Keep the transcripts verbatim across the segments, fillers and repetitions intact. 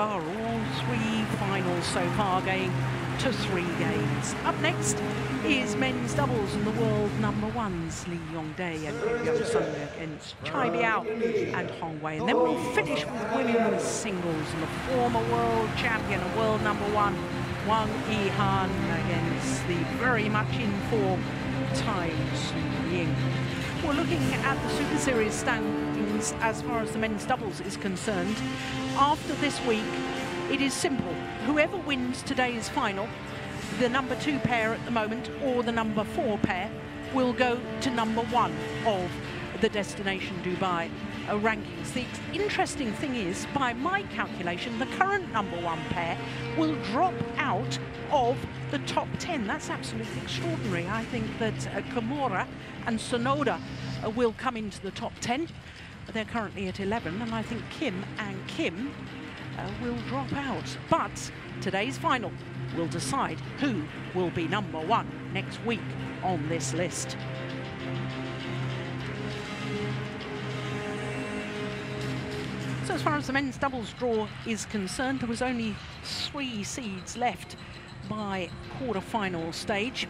far. All three finals so far going to three games. Up next is men's doubles and the world number ones, Lee Yong-dae and Yu Young-sung against Chai Biao and Hong Wei. And then we'll finish with women's singles and the former world champion and world number one, Wang Yihan, against the very much in form Tai Tzu-ying. We're looking at the Super Series standings as far as the men's doubles is concerned. After this week, it is simple. Whoever wins today's final, the number two pair at the moment or the number four pair, will go to number one of the Destination Dubai uh, rankings. The interesting thing is, by my calculation, the current number one pair will drop out of the top ten. That's absolutely extraordinary. I think that uh, Kimura and Sonoda uh, will come into the top ten. They're currently at eleven, and I think Kim and Kim uh, will drop out. But today's final will decide who will be number one next week on this list. So as far as the men's doubles draw is concerned, there was only three seeds left by quarter-final stage.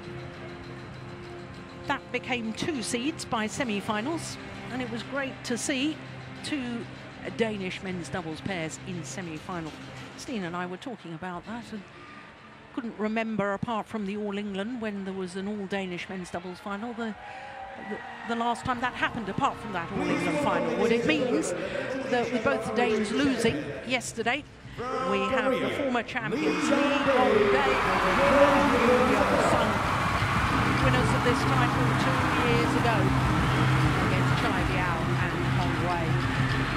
That became two seeds by semi-finals, and it was great to see two Danish men's doubles pairs in semi-final. Steen and I were talking about that and couldn't remember, apart from the All England when there was an all Danish men's doubles final, the, the, the last time that happened apart from that All England final. What it means that with both the Danes losing yesterday, we have the former champions Lee Yong-dae and Yu Young-sung, winners of this title two years ago against Chai Biao and Hong Wei.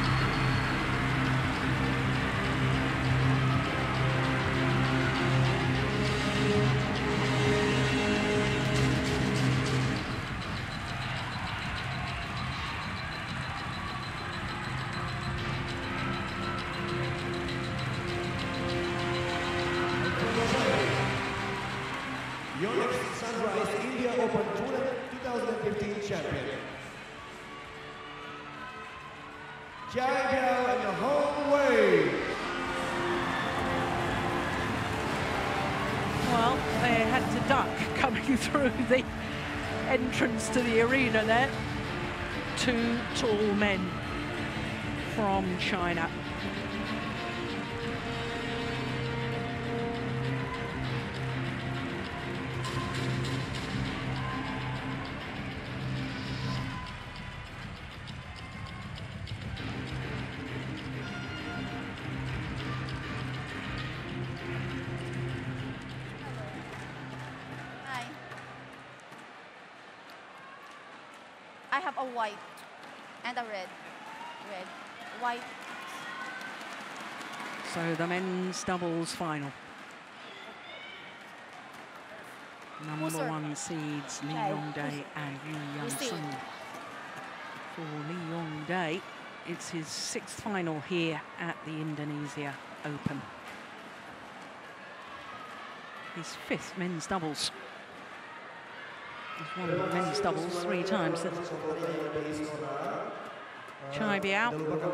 Your next Sunrise India Open twenty fifteen champion, Chai Biao and Hong Wei. Well, they had to duck coming through the entrance to the arena there. Two tall men from China. I have a white and a red. Red, white. So the men's doubles final. Number Oh, one seeds Lee Okay. Yong-dae and Yu Young-sung. For Lee Yong-dae, it's his sixth final here at the Indonesia Open. His fifth men's doubles. He's won men's doubles three times. Chai Biao,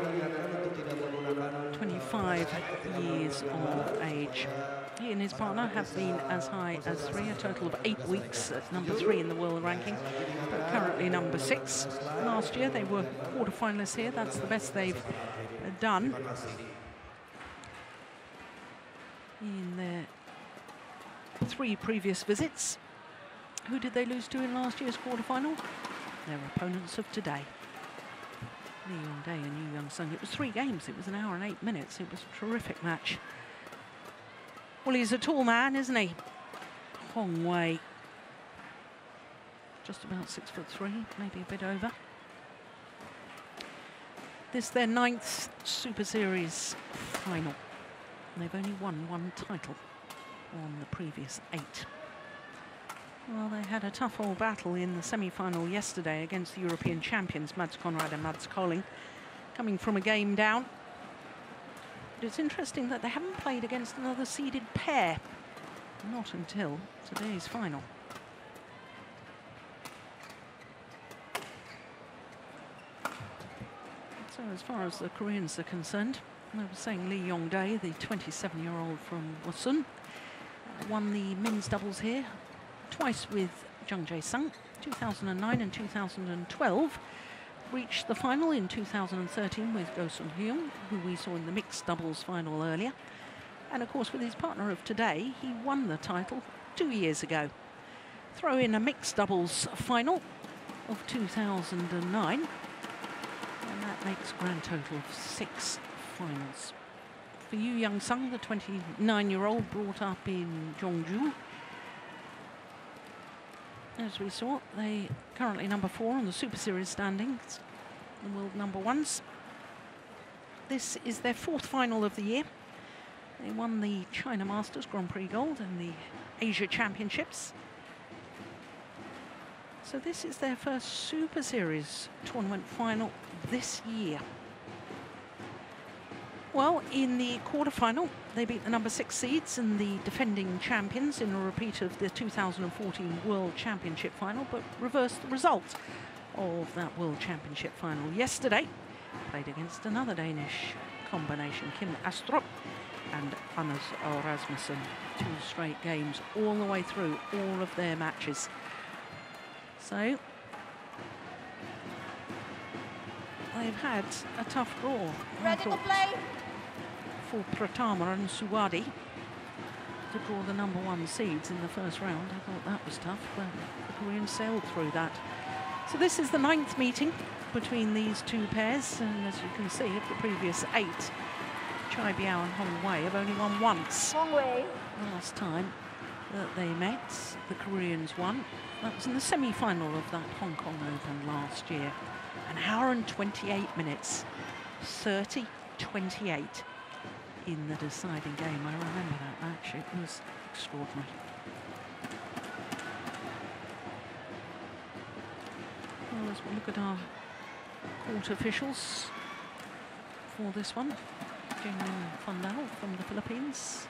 twenty-five years of age. He and his partner have been as high as three, a total of eight weeks at number three in the world ranking, but currently number six. Last year they were quarter-finalists here. That's the best they've done in their three previous visits. Who did they lose to in last year's quarter-final? Their opponents of today. Lee Yong-dae and Yu Young-sung. It was three games. It was an hour and eight minutes. It was a terrific match. Well, he's a tall man, isn't he? Hong Wei. Just about six foot three, maybe a bit over. This their ninth Super Series final. And they've only won one title on the previous eight. Well, they had a tough old battle in the semi-final yesterday against the European champions, Mads Conrad and Mads Kolding, coming from a game down. But it's interesting that they haven't played against another seeded pair. Not until today's final. So as far as the Koreans are concerned, I was saying Lee Yong-dae, the twenty-seven-year-old from Wasun, uh, won the men's doubles here twice with Jung Jae-sung, two thousand nine and two thousand twelve. Reached the final in two thousand thirteen with Go Sun-hyun, who we saw in the mixed doubles final earlier. And of course, with his partner of today, he won the title two years ago. Throw in a mixed doubles final of two thousand nine, and that makes a grand total of six finals. For Yu Young-sung, the twenty-nine-year-old brought up in Jeongju. As we saw, they currently number four on the Super Series standings, the world number ones. This is their fourth final of the year. They won the China Masters Grand Prix Gold and the Asia Championships. So this is their first Super Series tournament final this year. Well, in the quarterfinal, they beat the number six seeds and the defending champions in a repeat of the two thousand fourteen World Championship final, but reversed the result of that World Championship final yesterday. Played against another Danish combination, Kim Astrup and Anders Rasmussen. Two straight games all the way through all of their matches. So they've had a tough draw. Ready to play? For Pratama and Suwadi to draw the number one seeds in the first round. I thought that was tough, but the Koreans sailed through that. So this is the ninth meeting between these two pairs, and as you can see, of the previous eight, Chai Biao and Hong Wei have only won once. Hong Wei. Last time that they met, the Koreans won. That was in the semi-final of that Hong Kong Open last year. An hour and twenty-eight minutes, thirty twenty-eight in the deciding game. I remember that match, it was extraordinary. Well, as we look at our court officials for this one, Jingmin Fundao from the Philippines.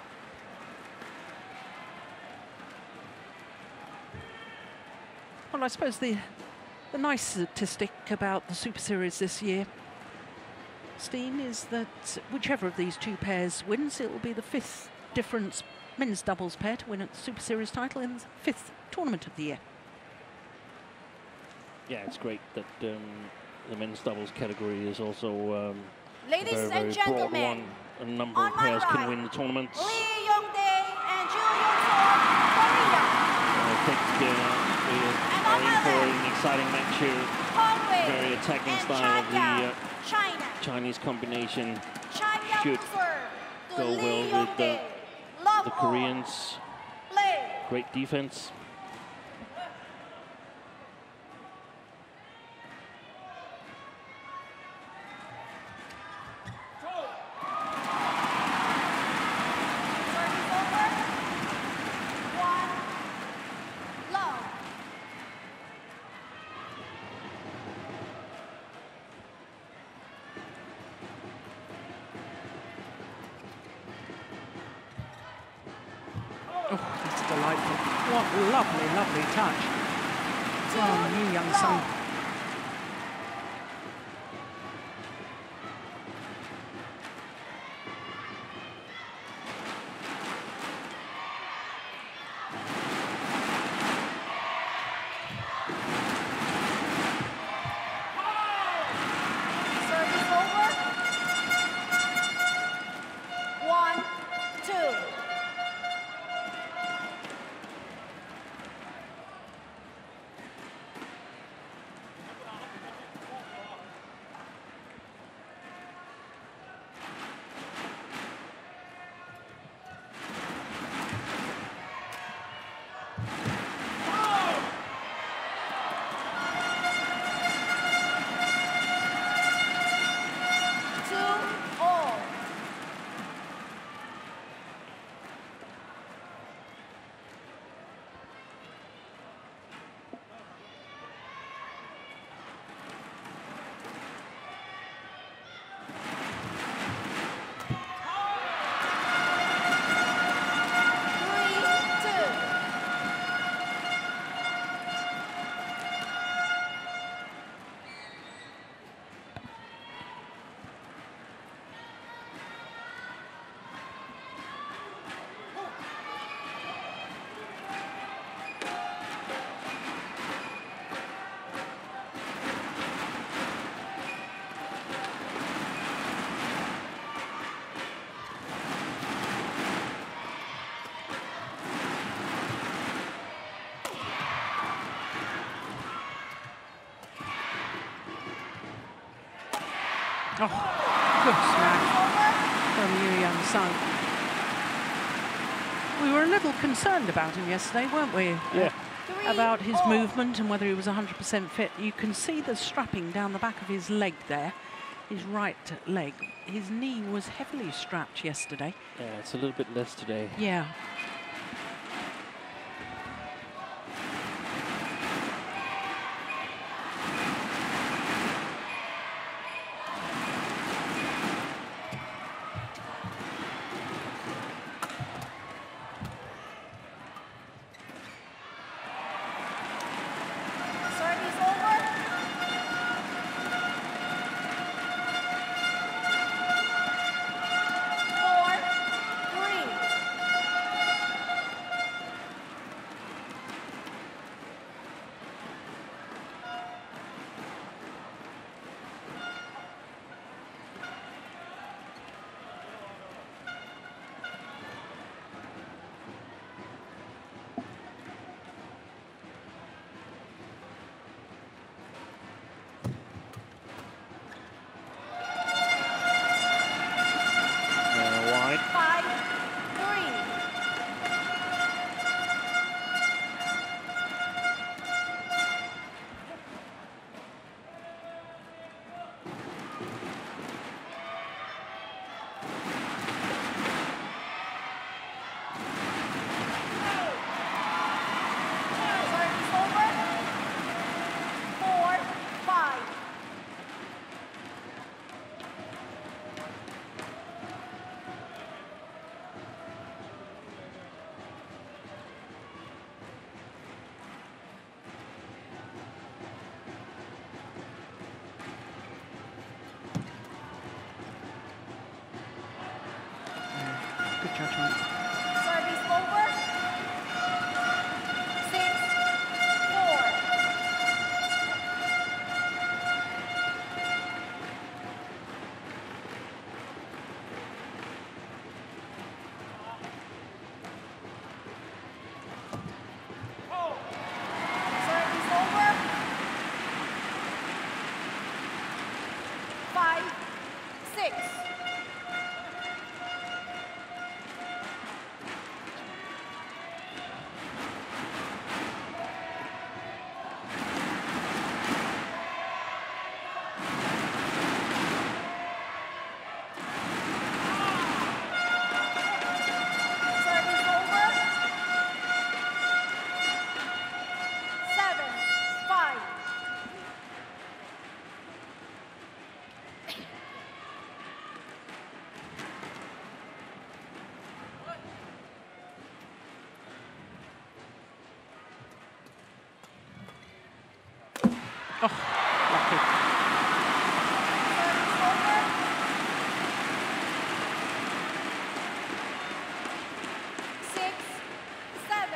Well, I suppose the, the nice statistic about the Super Series this year, Steen, is that whichever of these two pairs wins, it will be the fifth difference men's doubles pair to win a Super Series title in the fifth tournament of the year. Yeah, it's great that um, the men's doubles category is also um, Ladies a very, and very gentlemen, broad one. A number on of my pairs right, can win the tournament. Lee Yong-dae and Ju Young-sung, Korea. I think uh, we are in for an exciting match here. Hong Wei Very attacking and style of the Chai uh, China. Chinese combination. Chai should to go Lee well with Yong-dae. the, Love the all. Koreans. Play. Great defense. Service over. One. Love. Oh, that's delightful. What lovely, lovely touch from Yu Young-sung. Service over. One, two. Two all. Oh, good smash from Yu Young Sung. We were a little concerned about him yesterday, weren't we? Yeah. Uh, about his movement and whether he was one hundred percent fit. You can see the strapping down the back of his leg there, his right leg. His knee was heavily strapped yesterday. Yeah, it's a little bit less today. Yeah. Good judgment. Service over. Six, four. Service over. Five, six. Oh, lucky. Six, seven.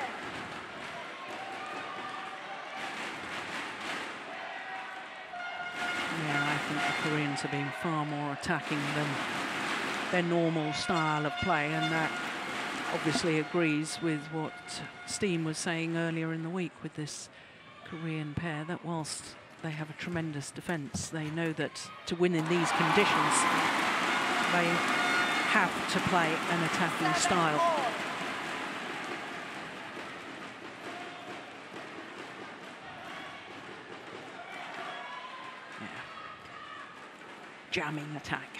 Yeah, I think the Koreans are being far more attacking than their normal style of play, and that obviously agrees with what Steen was saying earlier in the week with this Korean pair, that whilst they have a tremendous defence, they know that to win in these conditions, they have to play an attacking style. Yeah. Jamming attack.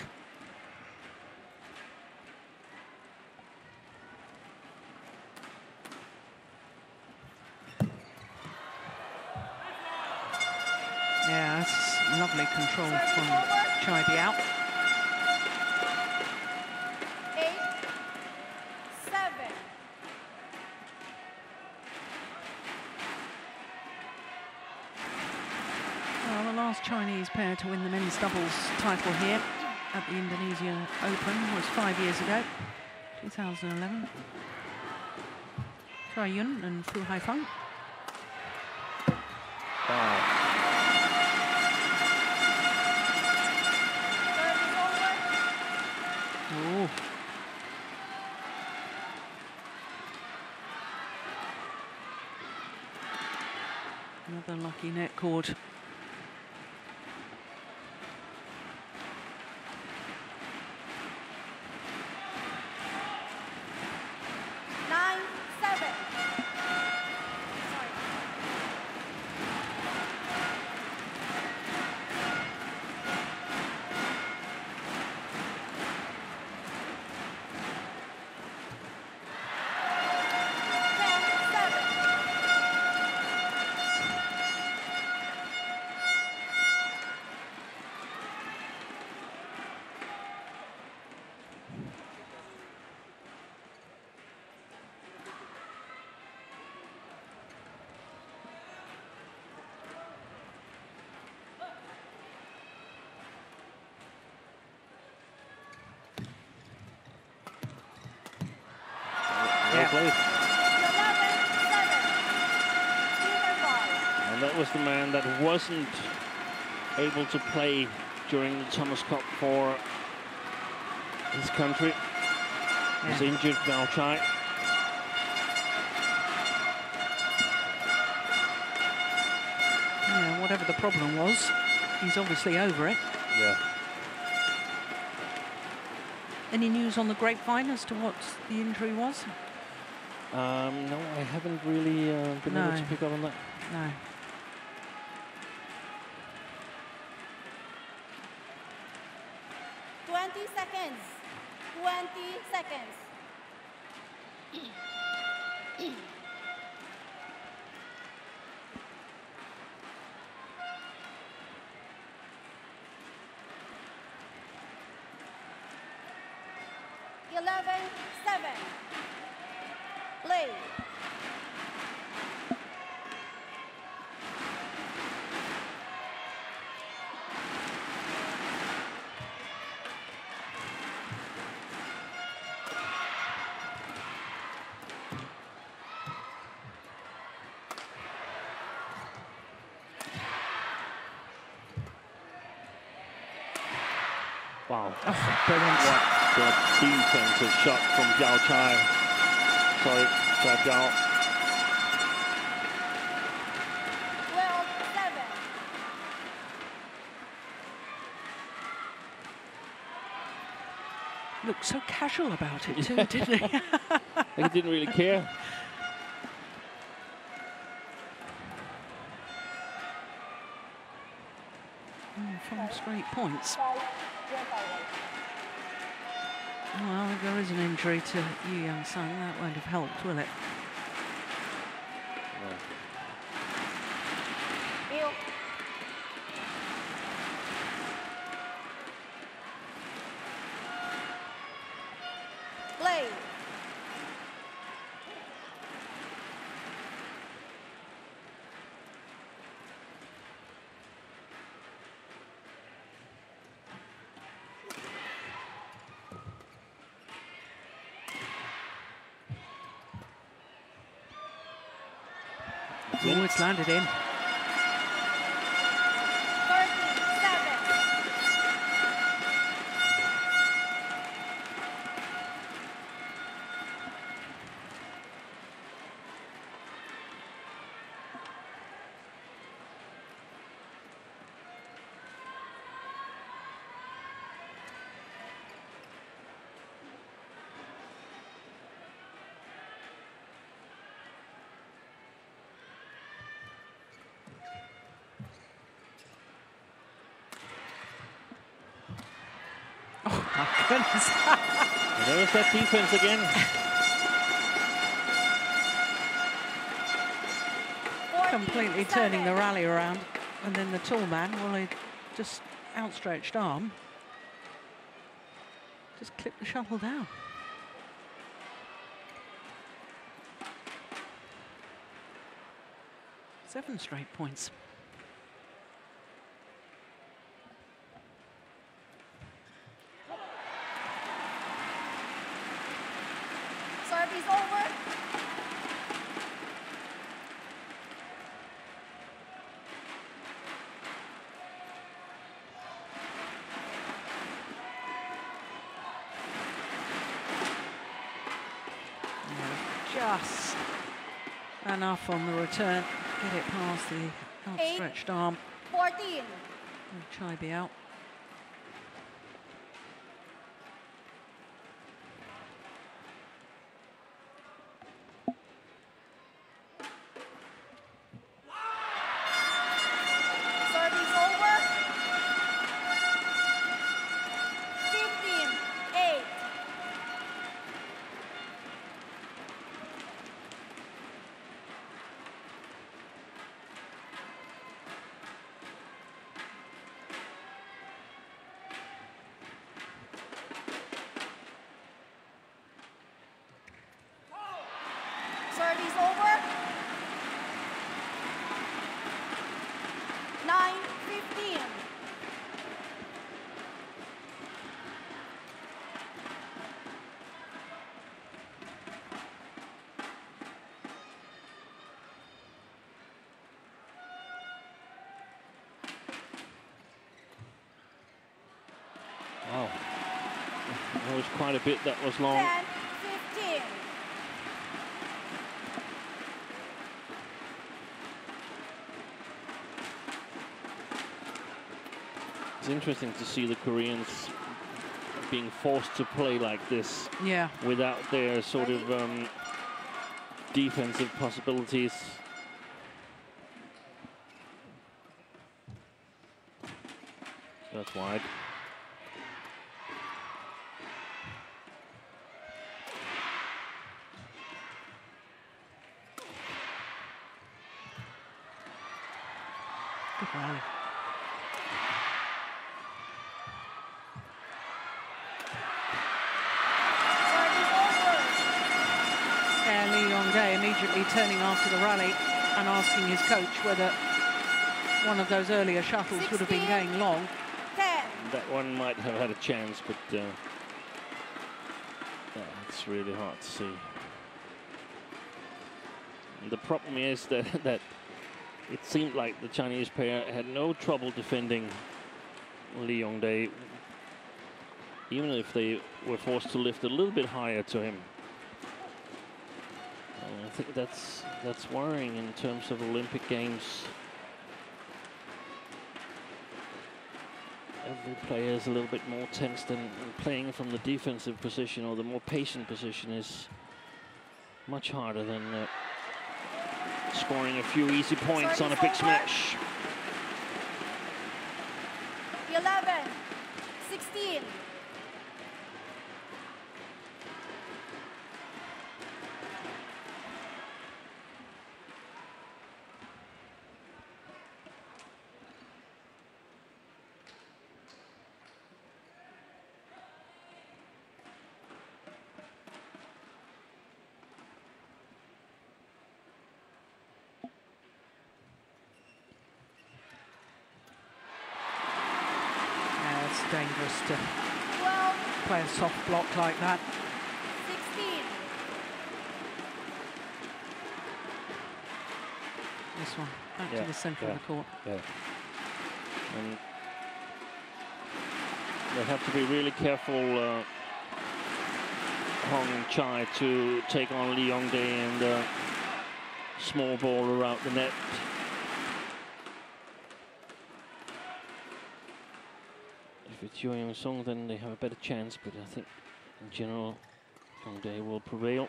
Yeah, that's lovely control from Chai Biao. Eight, seven. Well, the last Chinese pair to win the men's doubles title here at the Indonesia Open was five years ago, two thousand eleven. Chai Yun and Fu Haifeng. Wow. Oh. Another lucky net cord. Well played. eleven seven. Silver ball. And that was the man that wasn't able to play during the Thomas Cup for his country. Yeah. Was injured, Gao Chai. Yeah, whatever the problem was, he's obviously over it. Yeah. Any news on the grapevine as to what the injury was? Um, no, I haven't really uh, been No. able to pick up on that. No. twenty seconds. twenty seconds. eleven seven. Play. Wow. Oh, brilliant. What a defensive shot from Gao Chai. Sorry, Zhao Biao. twelve seven. Looked so casual about it too, didn't he? Like he didn't really care. Mm, Five straight points. Five. Your power. Well, if there is an injury to Yu Young Sung, that won't have helped, will it? Bill. Play. Oh, it's landed in. thirty seven. Oh, my goodness. And there's that defense again. Completely turning the rally around. And then the tall man, well, he just outstretched arm. Just clipped the shuttle down. Seven straight points. Service over. Just enough on the return. Get it past the outstretched arm. fourteen. Chai be out. Service over. fifteen eight. There was quite a bit that was long. ten, fifteen. It's interesting to see the Koreans being forced to play like this. Yeah. Without their sort of um, defensive possibilities. That's wide. Good rally. Yeah, Lee Yong-dae immediately turning after the rally and asking his coach whether one of those earlier shuttles would have been going long. ten. That one might have had a chance, but uh, yeah, it's really hard to see. And the problem is that that it seemed like the Chinese pair had no trouble defending Lee Yong-dae, even if they were forced to lift a little bit higher to him. And I think that's that's worrying in terms of Olympic Games. Every player is a little bit more tensed, and, and playing from the defensive position or the more patient position is much harder than uh, scoring a few easy points on a big smash. eleven, sixteen. Dangerous to twelve, play a soft block like that. sixteen. This one, back Yeah, to the centre yeah, of the court. Yeah. And they have to be really careful, uh, Hong Chai, to take on Lee Yong-dae and uh, small ball around the net. If it's Yoo Young-sung, then they have a better chance, but I think in general Yong-dae will prevail.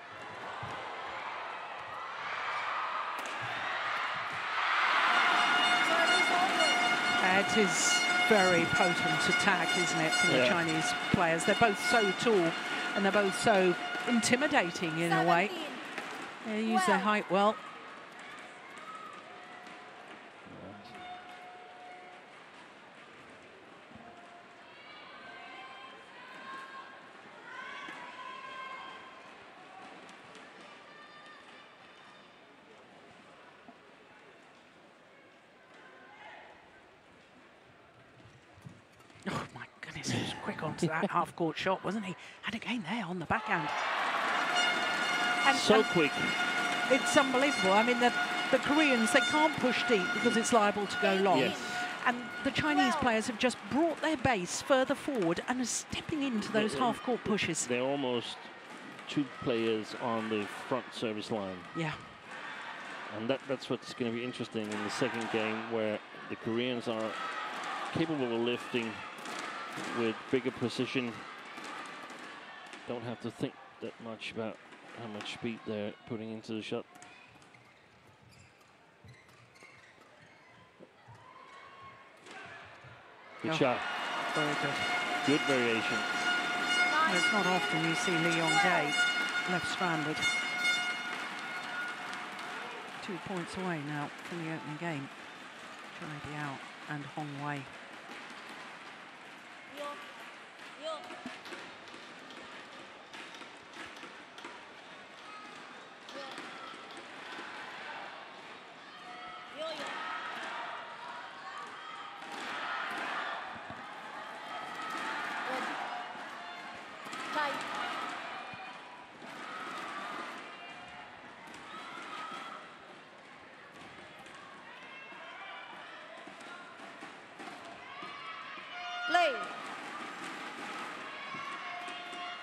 Uh, it is very potent attack, isn't it, from the Yeah. Chinese players? They're both so tall and they're both so intimidating in a way. They use their height well. Oh my goodness, he was quick onto that half-court shot, wasn't he? And again there on the backhand. And, So and quick. it's unbelievable. I mean, the, the Koreans, they can't push deep because it's liable to go long. Yes. And the Chinese players have just brought their base further forward and are stepping into those They- half-court pushes. They're almost two players on the front service line. Yeah. And that, that's what's going to be interesting in the second game, where the Koreans are capable of lifting with bigger precision. Don't have to think that much about how much speed they're putting into the shot. Good Oh, shot. Very good. Good variation. Well, it's not often you see Lee Yong-dae left stranded. Two points away now from the opening game. Chai Biao and Hong Wei. Play.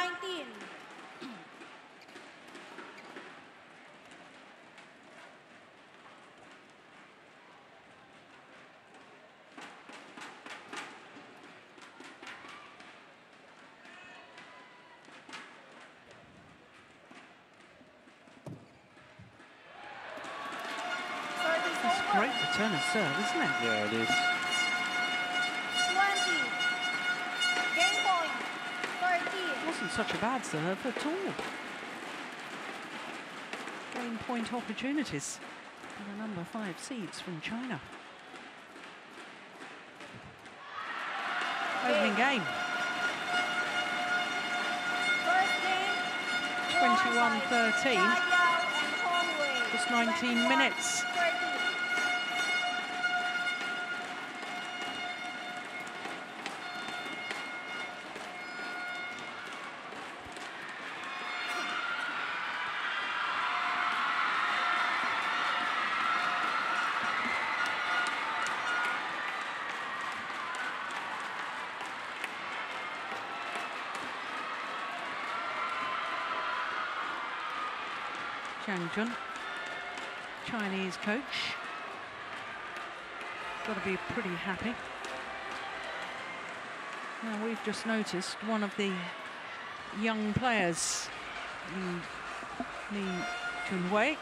nineteen. It's a great return of serve, isn't it? Yeah, it is. twenty. Game point. thirteen. Wasn't such a bad serve at all. Game point opportunities for the number five seeds from China. Opening game. First game. twenty-one thirteen. Chai Yao and Hong Wei. Just nineteen minutes. thirteen. Zhang Jun, Chinese coach, got to be pretty happy. Now we've just noticed one of the young players, Li, Li Junhui.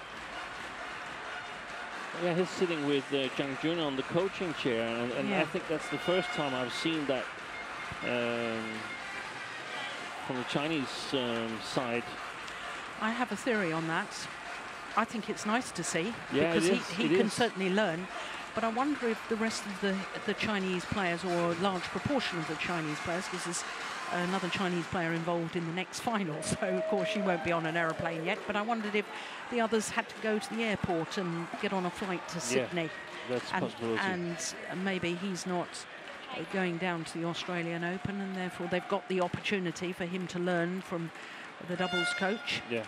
Yeah, he's sitting with uh, Zhang Jun on the coaching chair, and, and Yeah. I think that's the first time I've seen that um, from the Chinese um, side. I have a theory on that. I think it's nice to see Yeah, because it he, is, he it can is. certainly learn. But I wonder if the rest of the the Chinese players, or a large proportion of the Chinese players, because there's another Chinese player involved in the next final, so of course she won't be on an aeroplane yet. But I wondered if the others had to go to the airport and get on a flight to Sydney, That's a and, possibility. and maybe he's not uh, going down to the Australian Open, and therefore they've got the opportunity for him to learn from the doubles coach. yeah.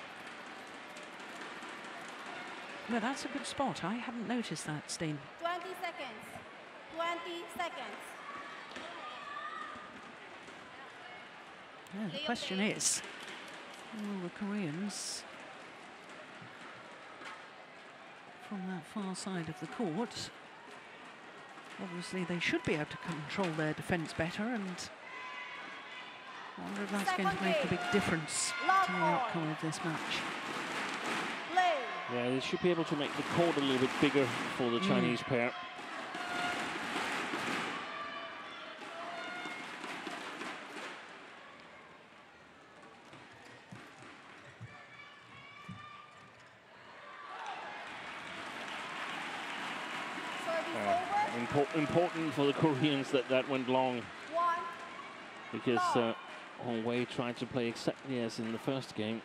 Well, that's a good spot. I hadn't noticed that, Steen. twenty seconds. twenty seconds. Yeah, the question is, will the Koreans from that far side of the court, obviously they should be able to control their defence better, and I wonder if that's going to make a big difference to the outcome of this match. Play. Yeah, they should be able to make the court a little bit bigger for the Mm. Chinese pair. Service Uh, over. impo- important for the Koreans that that went long, One. because uh, Hong Wei tried to play exactly as in the first game.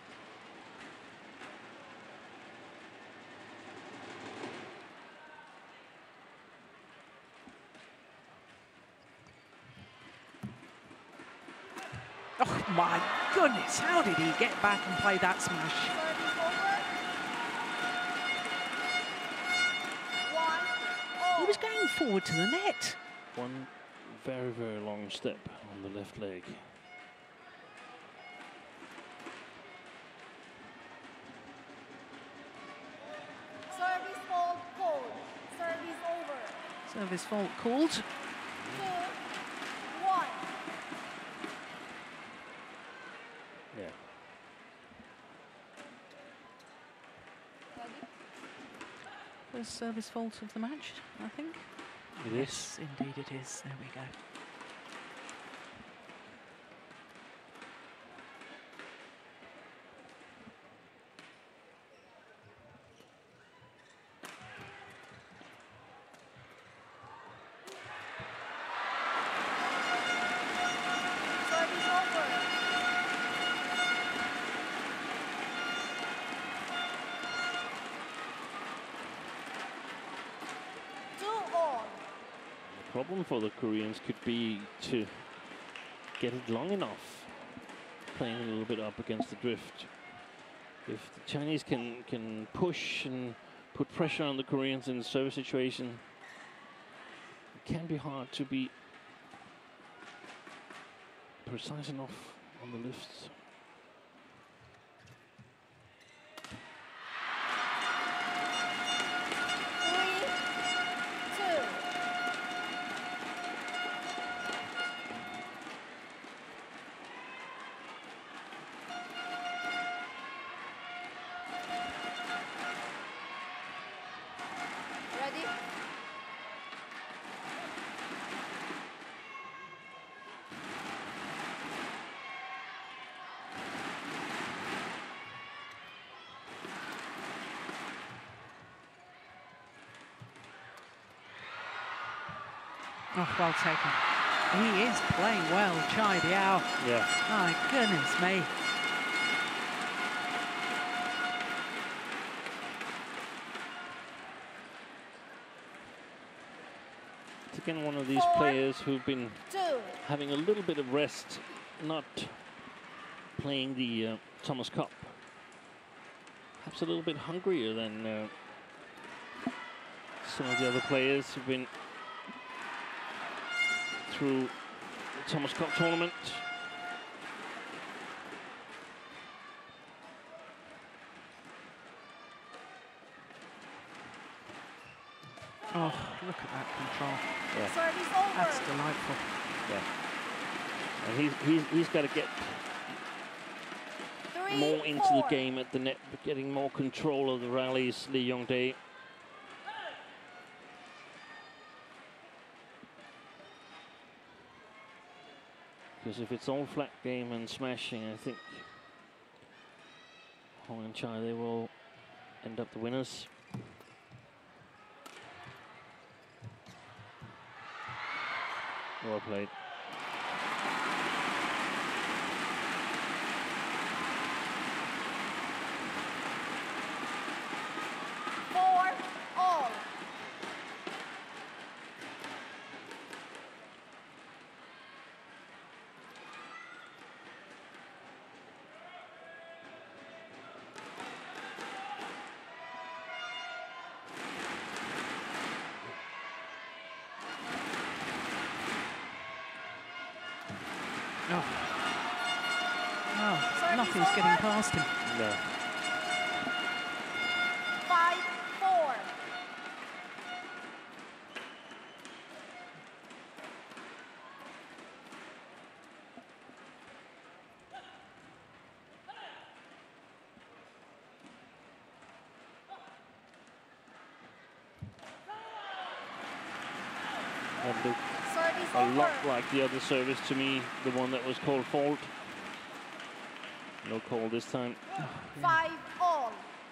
Oh my goodness, how did he get back and play that smash? Service over. One. He All. was going forward to the net. One very, very long step on the left leg. Service fault called. Service over. Service fault called. Two. One. Yeah. Ready? First service fault of the match, I think. It is. Yes, indeed it is. There we go. Service over. Two all. The problem for the Koreans could be to get it long enough, playing a little bit up against the drift. If the Chinese can can push and put pressure on the Koreans in the service situation, it can be hard to be precise enough on the lifts. Oh, well taken. He is playing well, Chai Biao. Yeah. My goodness me. It's again one of these Four, players who've been two. having a little bit of rest, not playing the uh, Thomas Cup. Perhaps a little bit hungrier than uh, some of the other players who've been through the Thomas Cup tournament. Oh, look at that control. Yeah. Service over. That's delightful. Yeah. And he's, he's, he's got to get Three, more into four. the game at the net, getting more control of the rallies, Lee Yong-dae. Because if it's all flat game and smashing, I think Hong and Chai, they will end up the winners. Well played. Four, all. Oh. Oh, Service nothing's over. getting past him. No. Five, four. That looked Service a over. lot like the other service to me, the one that was called fault. No call this time. Five, all.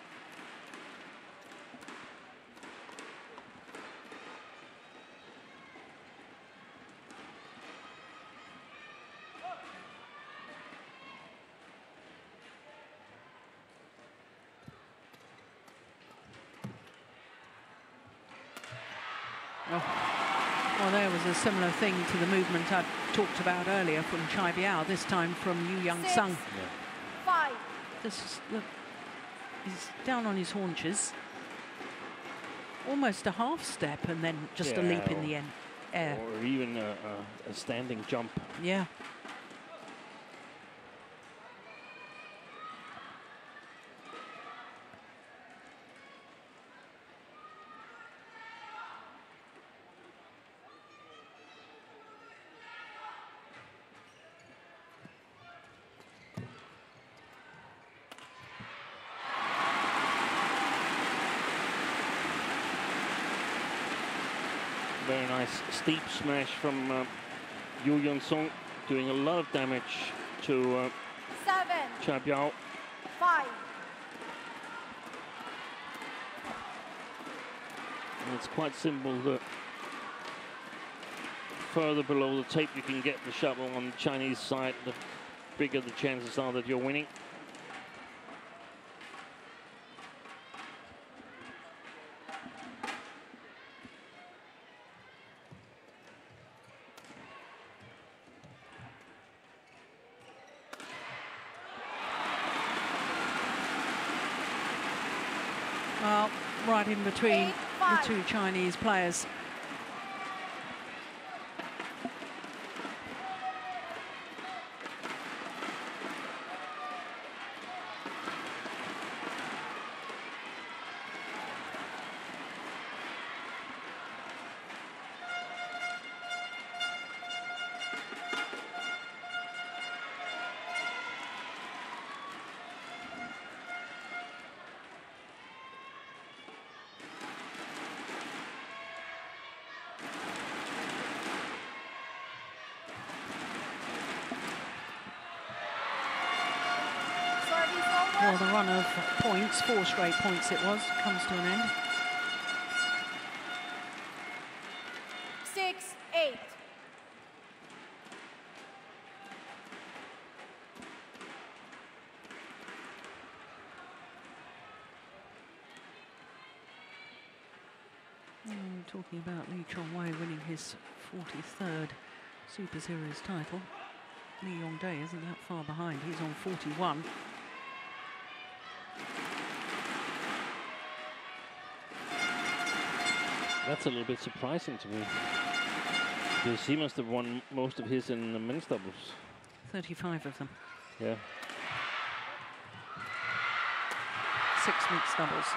Oh. Well, there was a similar thing to the movement I talked about earlier from Chai Biao, this time from Yu Young Six. Sung. Yeah. Five. This is, look, he's down on his haunches. Almost a half step and then just a Yeah, leap in or- the en- air. Or even a, a, a standing jump. Yeah. Very nice steep smash from uh, Yu Yun Sung, doing a lot of damage to uh, Seven, Chai Biao. five. And it's quite simple. The further below the tape you can get the shuttle on the Chinese side, the bigger the chances are that you're winning. Well, right in between Eight, the five. two Chinese players. Well, the run of points, four straight points it was, comes to an end. Six, eight. Mm, talking about Lee Chong-wei winning his forty-third Super Series title. Lee Yong-dae isn't that far behind. He's on forty-one. That's a little bit surprising to me, because he must have won most of his in the men's doubles. thirty-five of them. Yeah. Six mixed doubles.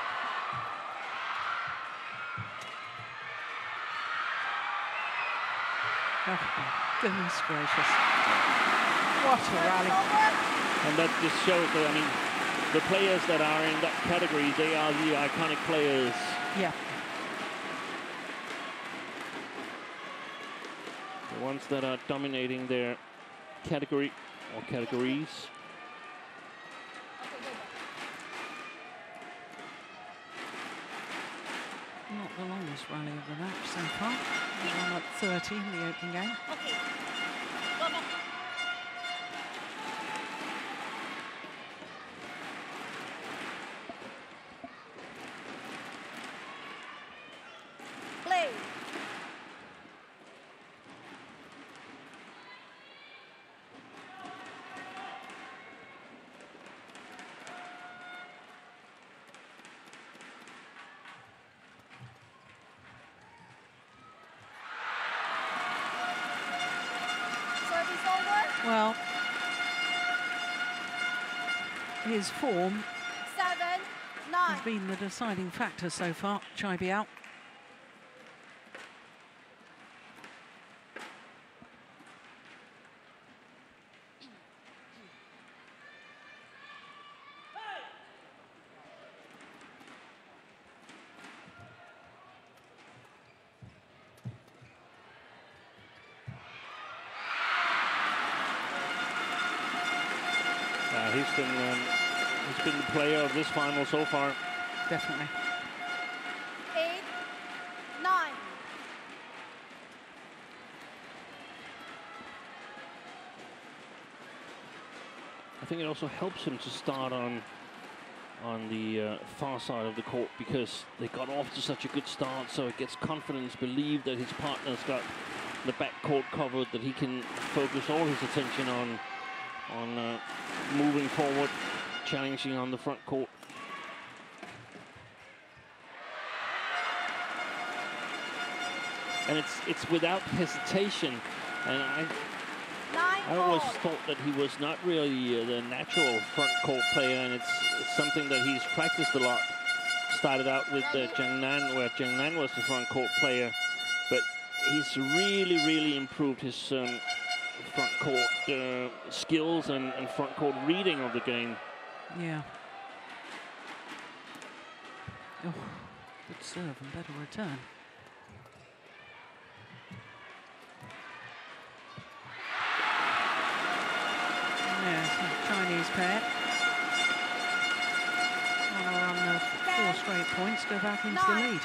Oh, goodness gracious. What a rally. And that just shows that, I mean, the players that are in that category, they are the iconic players. Yeah. The ones that are dominating their category or categories. Not the longest rally of the match so far. One at thirty in the opening game. Okay. Go back. Play. Service over. Well, his form Seven, nine. has been the deciding factor so far. Chai Biao. Uh, he's been um, he's been the player of this final so far. Definitely. Eight, nine. I think it also helps him to start on on the uh, far side of the court, because they got off to such a good start, so it gets confidence, believe that his partner's got the back court covered, that he can focus all his attention on on uh, moving forward, challenging on the front court. And it's it's without hesitation, and I Nine I always all. thought that he was not really uh, the natural front court player, and it's, it's something that he's practiced a lot. Started out with uh, Zheng Nan, where Zheng Nan was the front court player, but he's really, really improved his um, front court uh, skills and, and front court reading of the game. Yeah. Oh, good serve and better return. Yes, a Chinese pair. On a run of four straight points, go back into the lead.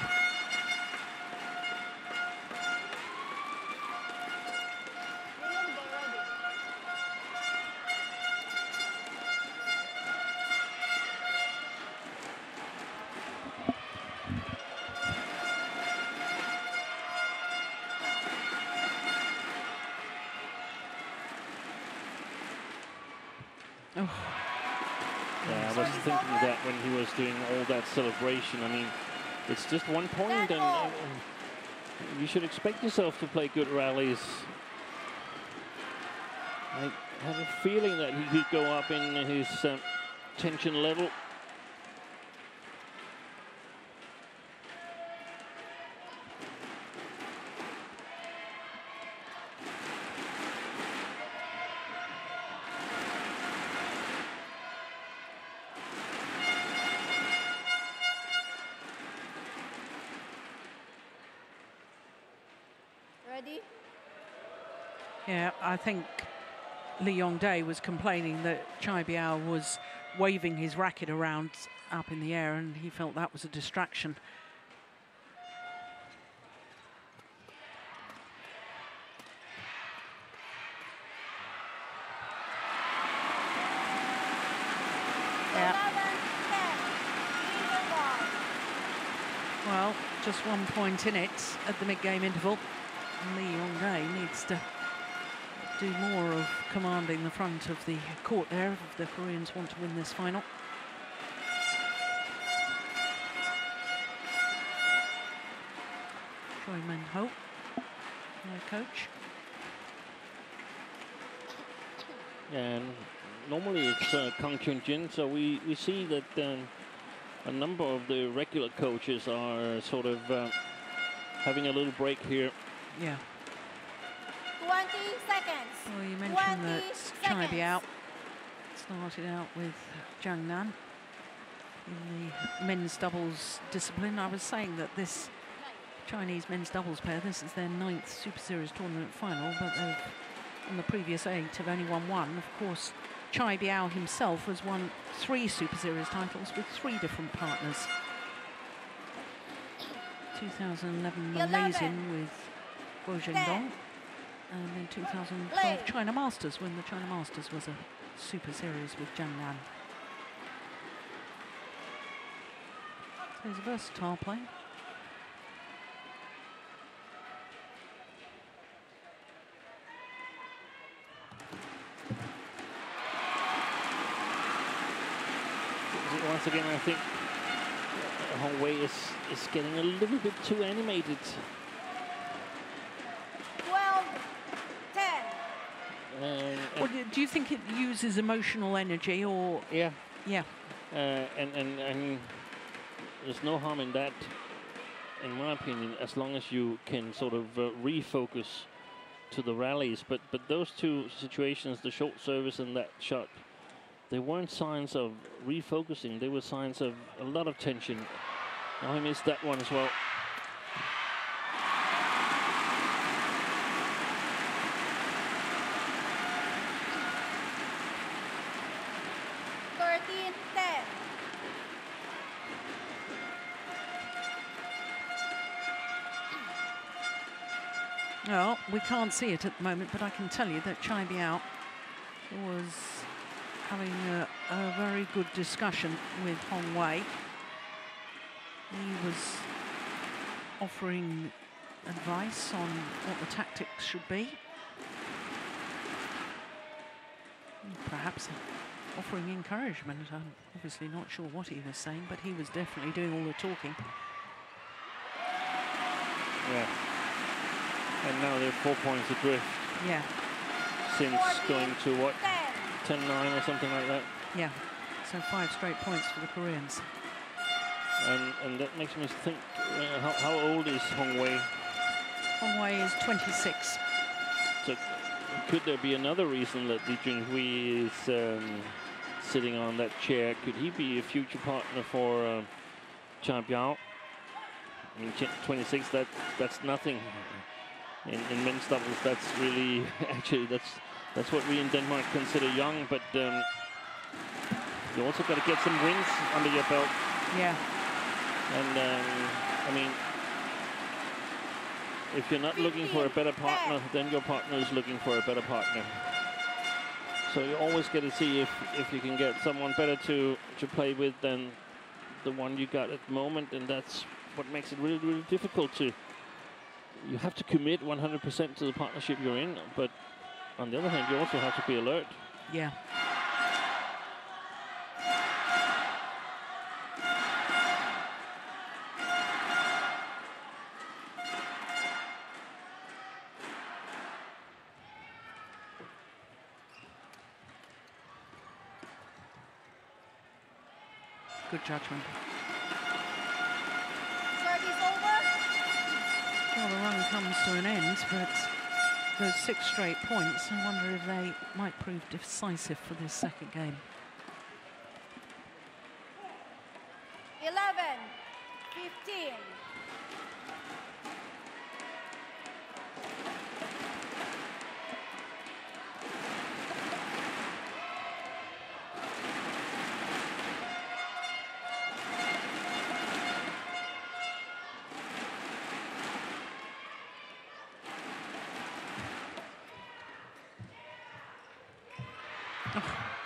Oh. Yeah, I was thinking that when he was doing all that celebration. I mean, it's just one point, and uh, you should expect yourself to play good rallies. I have a feeling that he could go up in his uh, tension level. Ready? Yeah, I think Lee Yong-dae was complaining that Chai Biao was waving his racket around up in the air, and he felt that was a distraction. Well, just one point in it at the mid-game interval. Lee Yong-dae needs to do more of commanding the front of the court there if the Koreans want to win this final. Choi Min-ho, their coach. And normally it's uh, Kang Kyun-jin, so we, we see that um, a number of the regular coaches are sort of uh, having a little break here. Yeah. twenty seconds. Well, you mentioned that Chai Biao started out with Zhang Nan in the men's doubles discipline. I was saying that this Chinese men's doubles pair, this is their ninth Super Series tournament final, but they've, on the previous eight, have only won one. Of course, Chai Biao himself has won three Super Series titles with three different partners. two thousand eleven Malaysian with Guo Zhendong, and then two thousand twelve China Masters, when the China Masters was a Super Series with Zhang Nan. So he's a versatile player. Once again, I think Hong Wei is, is getting a little bit too animated. twelve ten. And, Well, do you think it uses emotional energy, or? yeah. Yeah. Uh, and, and, and there's no harm in that, in my opinion, as long as you can sort of uh, refocus to the rallies. But, but those two situations, the short service and that shot, they weren't signs of refocusing, they were signs of a lot of tension. Now I missed that one as well. thirteen ten. Well, we can't see it at the moment, but I can tell you that Chai Biao was having a, a very good discussion with Hong Wei. He was offering advice on what the tactics should be. And perhaps offering encouragement. I'm obviously not sure what he was saying, but he was definitely doing all the talking. Yeah. And now they're four points adrift. Yeah. Since going to what? ten nine or something like that. Yeah. So five straight points for the Koreans. And, and that makes me think, uh, how, how old is Hong Wei? Hong Wei is twenty-six. So could there be another reason that Lee Junhui is um, sitting on that chair? Could he be a future partner for uh, Chai Biao? I mean, twenty-six, that, that's nothing. In, in men's doubles, that's really, actually, that's that's what we in Denmark consider young, but um, you also got to get some wins under your belt. Yeah. And, um, I mean, if you're not looking for a better partner, then your partner is looking for a better partner. So you always got to see if, if you can get someone better to, to play with than the one you got at the moment, and that's what makes it really, really difficult to... You have to commit one hundred percent to the partnership you're in, but on the other hand, you also have to be alert. Yeah. Good judgment. Well, the run comes to an end, but those six straight points, I wonder if they might prove decisive for this second game. eleven fifteen.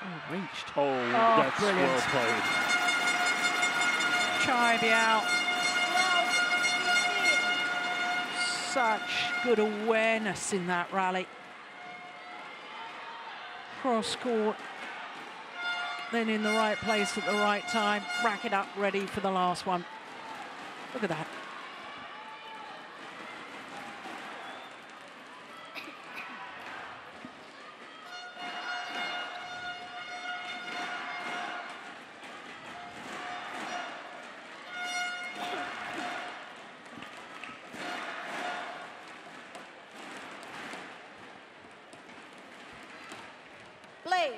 Oh, reached. Oh, Oh, that's brilliant. well played. Chai Biao. twelve, Such good awareness in that rally. Cross court. Then in the right place at the right time. Rack it up, ready for the last one. Look at that. play.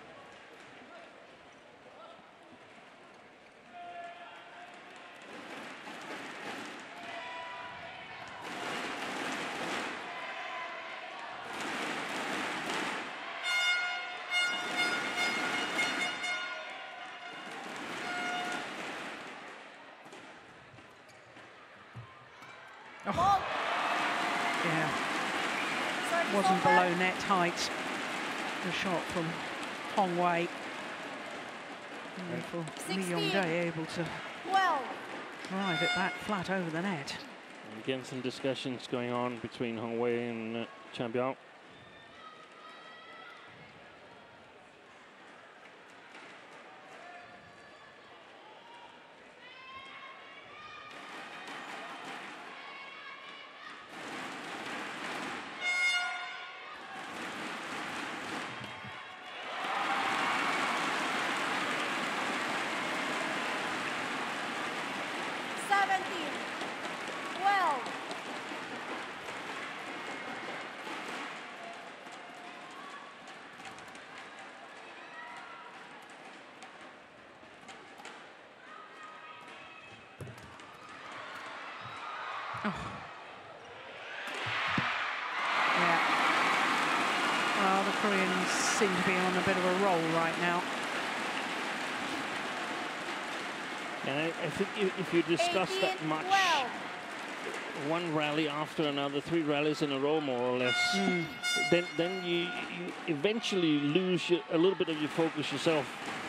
Oh, Ball. yeah, Service wasn't over. below net height. The shot from Hong Wei. Wonderful. Lee sixteen. Yong-dae able to twelve. drive it back flat over the net. And again, some discussions going on between Hong Wei and uh, Chai Biao. seventeen. twelve. Oh. Yeah. Well, the Koreans seem to be on a bit of a roll right now. And I, I think if, if you discuss that eighteen, much, twelve. one rally after another, three rallies in a row, more or less, Mm. then then you, you eventually lose your, a little bit of your focus yourself.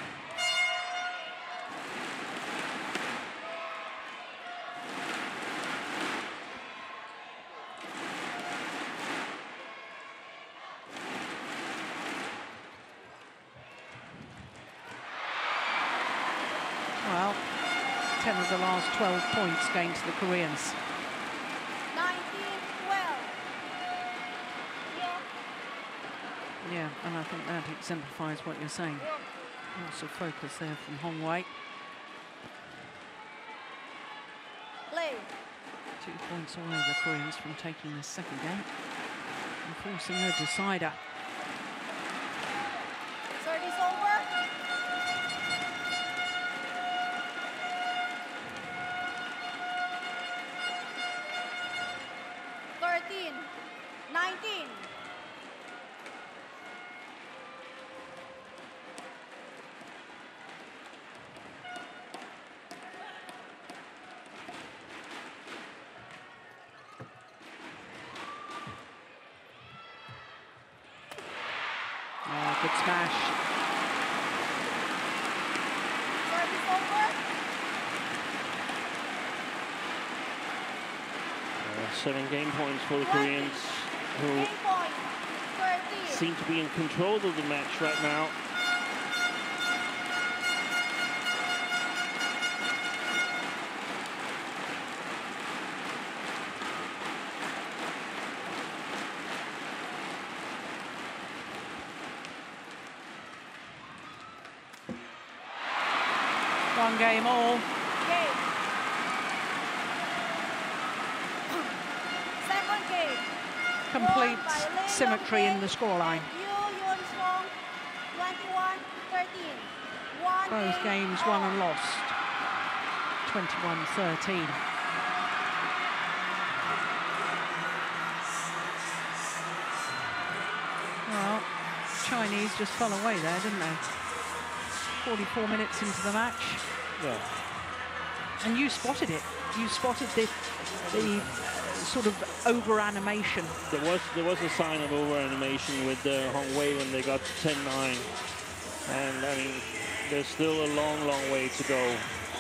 Well, ten of the last twelve points going to the Koreans. nineteen. twelve. Yeah. Yeah, and I think that exemplifies what you're saying. Lots of focus there from Hong Wei. Play. Two points away the Koreans from taking the second game and forcing a decider. Service over. thirteen. nineteen. Oh, good smash. Service over. Uh, seven game points for the Koreans, who Game point. thirteen. seem to be in control of the match right now. One game all. Game. Second game. Complete Won by Lee symmetry in Yong-dae the scoreline. and Yoo Yeon-sung, twenty-one thirteen. One Both game games won all. and lost. twenty-one thirteen. Well, Chinese just fell away there, didn't they? forty-four minutes into the match. Yeah. And you spotted it. You spotted the, the uh, sort of over-animation. There was there was a sign of over animation with uh, Hong Wei when they got ten nine. And I mean, there's still a long, long way to go.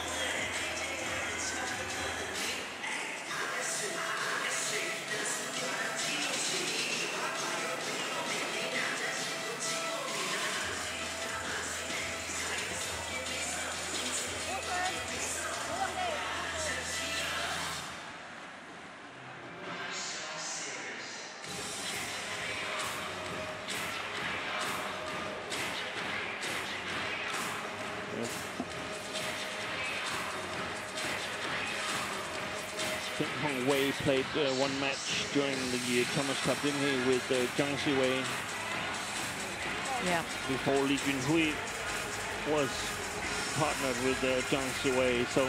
Hong Wei played uh, one match during the uh, Thomas Cup, didn't he, with uh, Zhang Siwei? Yeah. Before Li Junhui was partnered with uh, Zhang Siwei, so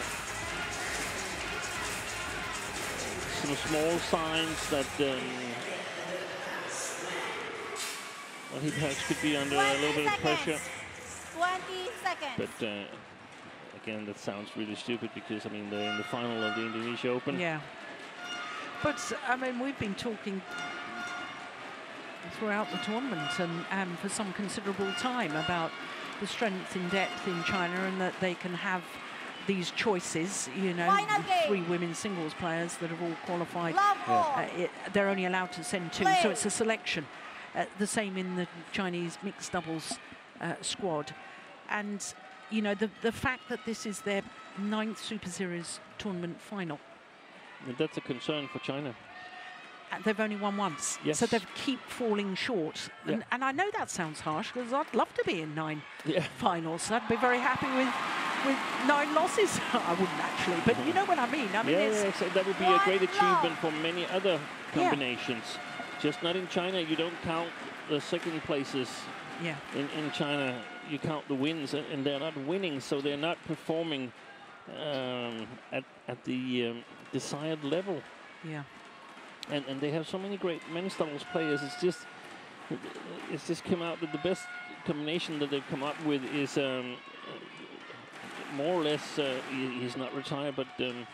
some small signs that um, well, he perhaps could be under a little bit of pressure. twenty seconds. But uh, again, that sounds really stupid because, I mean, they're in the final of the Indonesia Open. Yeah. But, I mean, we've been talking throughout the tournament and um, for some considerable time about the strength in depth in China and that they can have these choices, you know, three women singles players that have all qualified. Uh, it, they're only allowed to send two, so it's a selection. Uh, the same in the Chinese mixed doubles uh, squad. And, you know, the, the fact that this is their ninth Super Series tournament final. And that's a concern for China. And they've only won once. Yes. So they keep falling short. Yeah. And, and I know that sounds harsh because I'd love to be in nine yeah. finals. I'd be very happy with, with nine losses. I wouldn't actually, but you know what I mean. I mean, yeah, it's yeah, so that would be a great achievement for many other combinations. Yeah. Just not in China. You don't count the second places. Yeah. In, in China, you count the wins, and, and they're not winning, so they're not performing um, at, at the um, desired level. Yeah. And, and they have so many great men's doubles players. It's just, it's just come out that the best combination that they've come up with is um, more or less, uh, he, he's not retired, but um,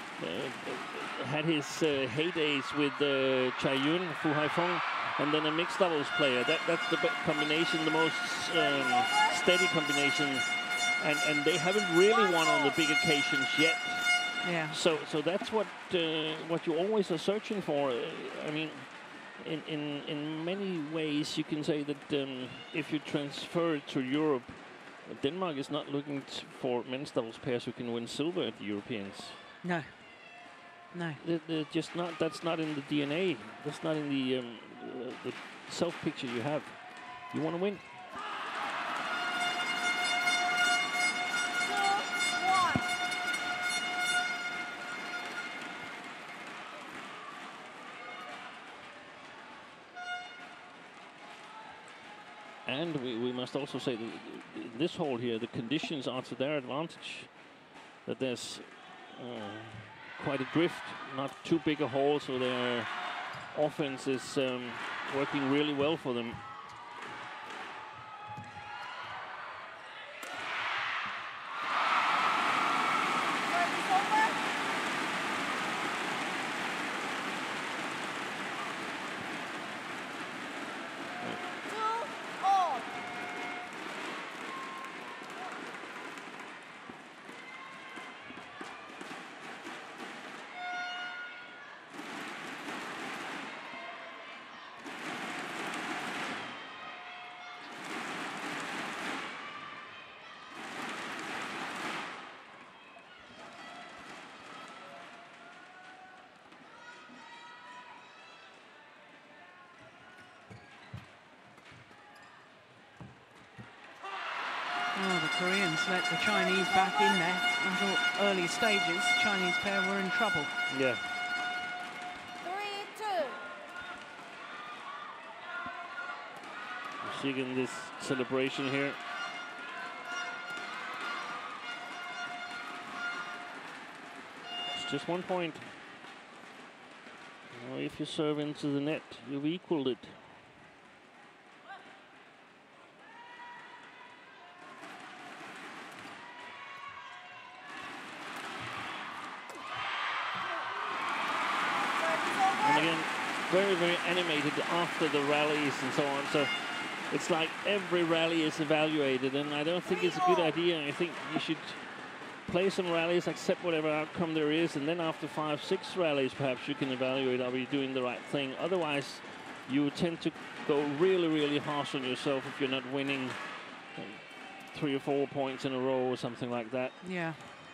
uh, had his uh, heydays with uh, Chai Yun, Fu Haifeng, and then a mixed doubles player. That, that's the combination, the most um, steady combination. And, and they haven't really won on the big occasions yet. Yeah. So, so that's what uh, what you always are searching for. Uh, I mean, in, in in many ways, you can say that um, if you transfer it to Europe, Denmark is not looking for men's doubles pairs who can win silver at the Europeans. No. No. They're, they're just not. That's not in the D N A. That's not in the um, uh, the self picture you have. You want to win. And we, we must also say that in this hole here, the conditions are to their advantage. That there's uh, quite a drift, not too big a hole, so their offense is um, working really well for them. Oh, the Koreans let the Chinese back in there. Until early stages, Chinese pair were in trouble. Yeah. Three, two. Seeing this celebration here. It's just one point. Now, if you serve into the net, you've equaled it. And again, very, very animated after the rallies and so on. So it's like every rally is evaluated, and I don't think it's a good idea. I think you should play some rallies, accept whatever outcome there is, and then after five, six rallies, perhaps you can evaluate, are we doing the right thing? Otherwise, you tend to go really, really harsh on yourself if you're not winning um, three or four points in a row or something like that. Yeah.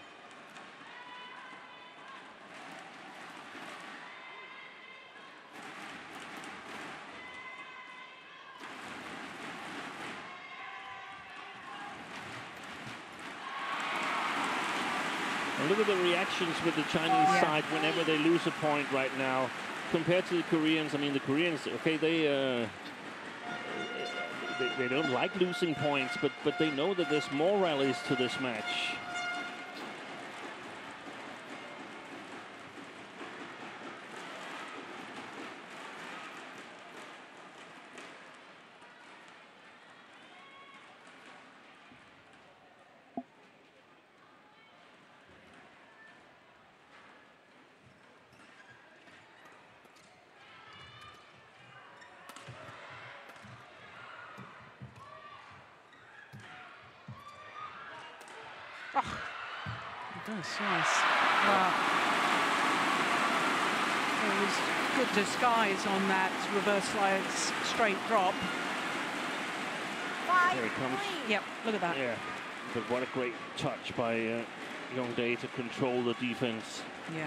And look at the reactions with the Chinese Yeah. side whenever they lose a point right now, compared to the Koreans. I mean, the Koreans, okay, they uh, they, they don't like losing points, but but they know that there's more rallies to this match. Oh, that's nice. Wow. It was good disguise on that reverse slides straight drop. Five, Here it comes. three. Yep, look at that. Yeah, but what a great touch by uh, Youngdae to control the defense. Yeah.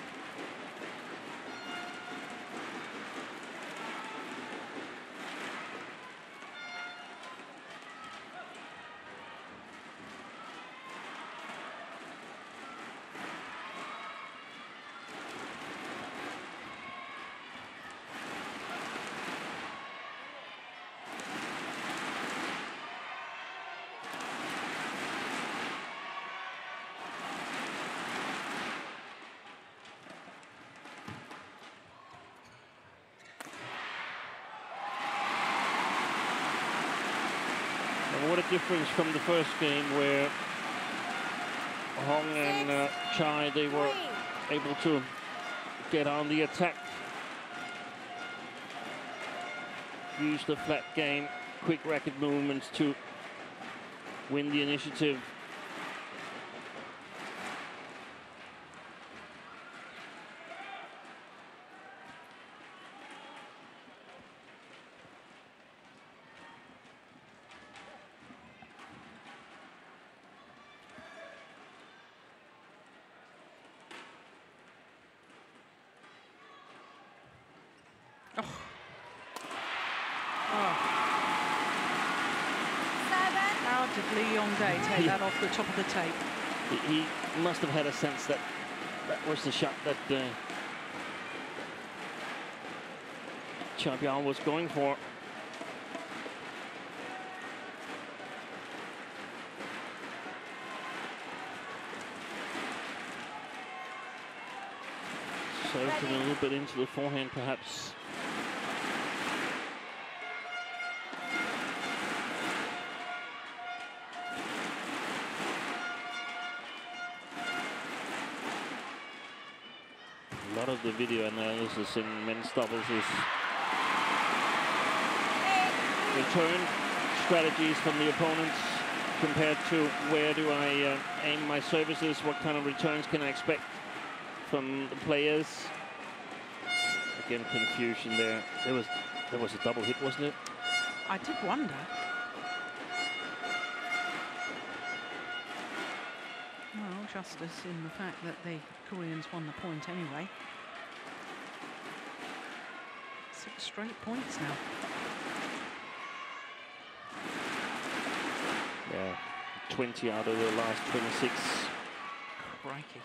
And what a difference from the first game where Hong and uh, Chai, they were Three. able to get on the attack. Use the flat game, quick racket movements to win the initiative. Seven. How did Lee Youngdae take that off the top of the tape? He, he must have had a sense that that was the shot that uh, Chai Biao was going for. Served him a little bit into the forehand, perhaps. A lot of the video analysis in men's doubles is return strategies from the opponents compared to where do I uh, aim my services, what kind of returns can I expect from the players. Again, confusion there. There was there was a double hit, wasn't it? I did wonder. Well, justice in the fact that the Koreans won the point anyway. Six straight points now. Yeah, twenty out of the last twenty-six. Crikey.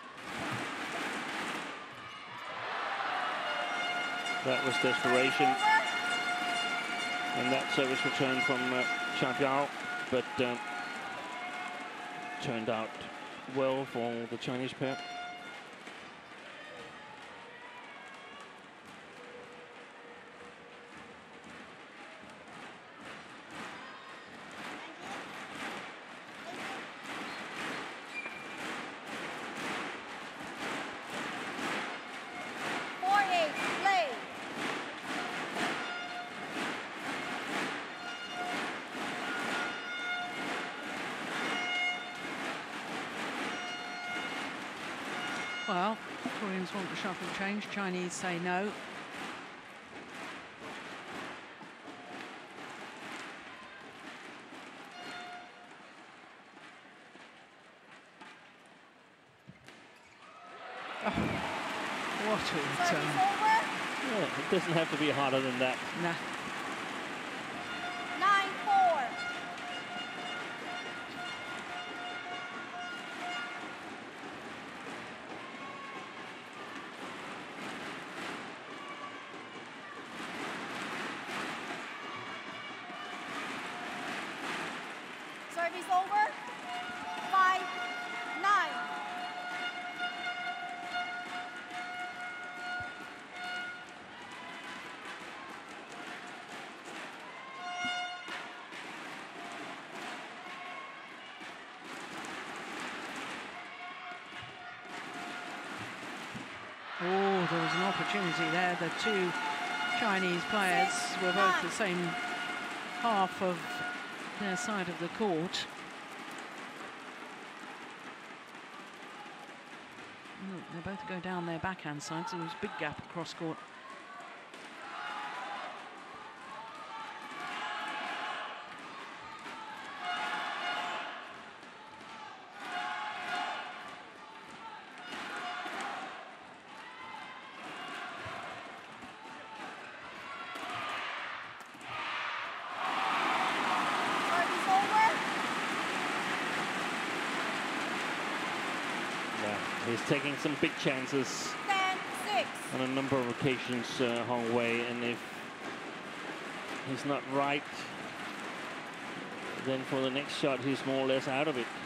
That was desperation. And that service return from uh, Chai Biao, but um, turned out well for the Chinese pair. Four, eight. Play. Well, Koreans want the shuffle change. Chinese say no. Oh, what a Service return. over. Yeah, it doesn't have to be harder than that. Nah. nine four. Service over. five nine. Oh, there was an opportunity there. The two Chinese players were both the same half of their side of the court. Look, they both go down their backhand side, so there's a big gap across court. Service over. Yeah, he's taking some big chances ten six. on a number of occasions, uh, Hong Wei, and if he's not right, then for the next shot he's more or less out of it.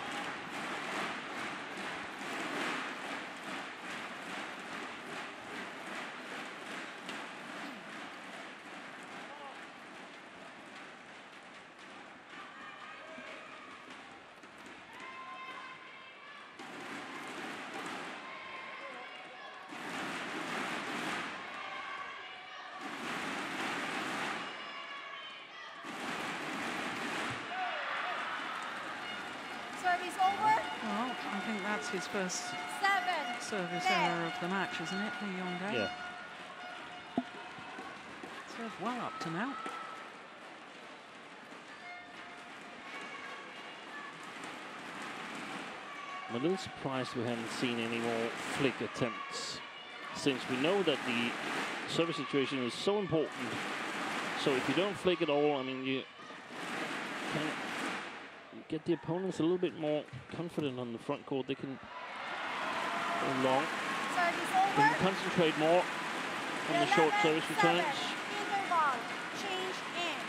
Service over. Well, I think that's his first seven. service ten. error of the match, isn't it, Lee Yong-dae? Yeah. Served well up to now. I'm a little surprised we haven't seen any more flick attempts, since we know that the service situation is so important. So if you don't flick at all, I mean, you can get the opponents a little bit more confident on the front court. They can go long, Service they over. can concentrate more on the short service returns. Interval. Change in.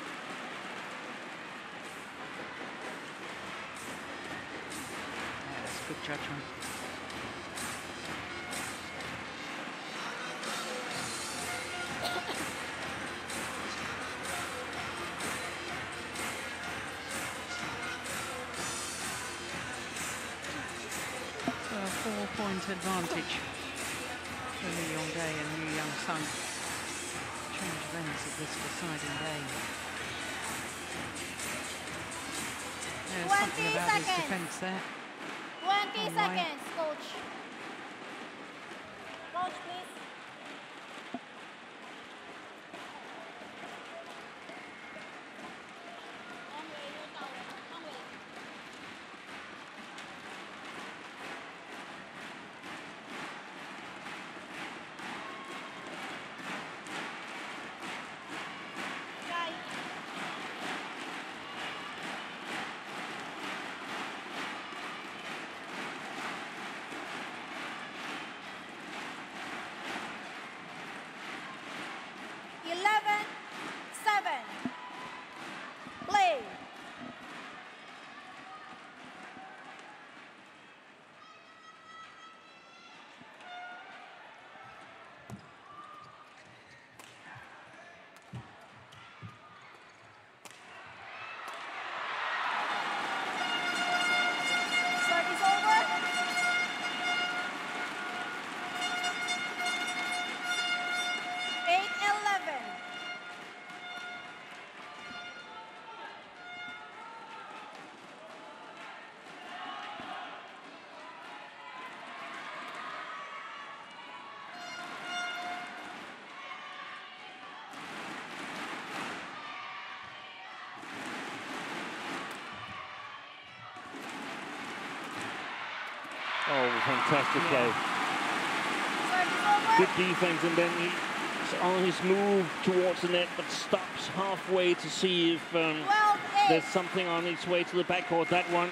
Yeah, that's good judgment. So a four-point advantage for Lee Yong-dae and Yu Young-sun. Change of ends of this deciding game. There's something twenty about his seconds. defence there. twenty All right. seconds, coach. Coach, please. a fantastic Yeah. play. Serve is over. Good defense, and then he's on his move towards the net, but stops halfway to see if um, twelve eight. there's something on its way to the backcourt. That one.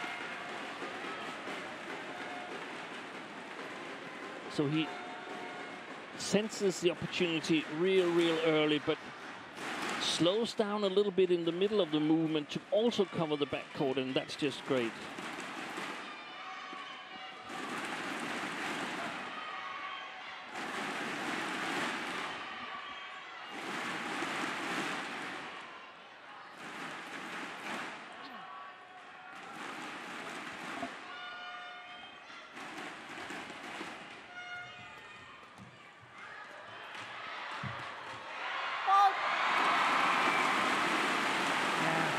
So he senses the opportunity real, real early, but slows down a little bit in the middle of the movement to also cover the backcourt, and that's just great. Fault. Yeah.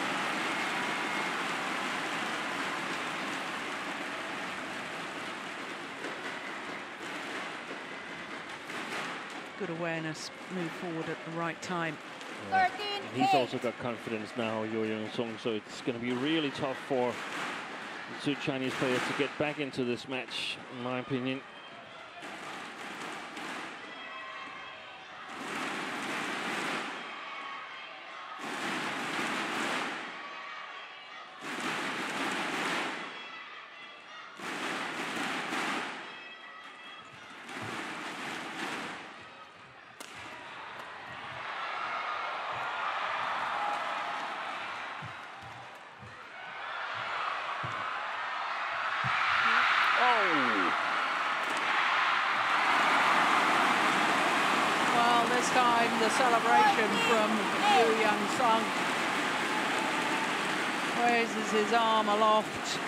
Good awareness, move forward at the right time. thirteen And he's eight. also got confidence now, Yo Young Sung, so it's going to be really tough for the two Chinese players to get back into this match, in my opinion. Oh! Well, this time the celebration from Yu Young Sung raises his arm aloft.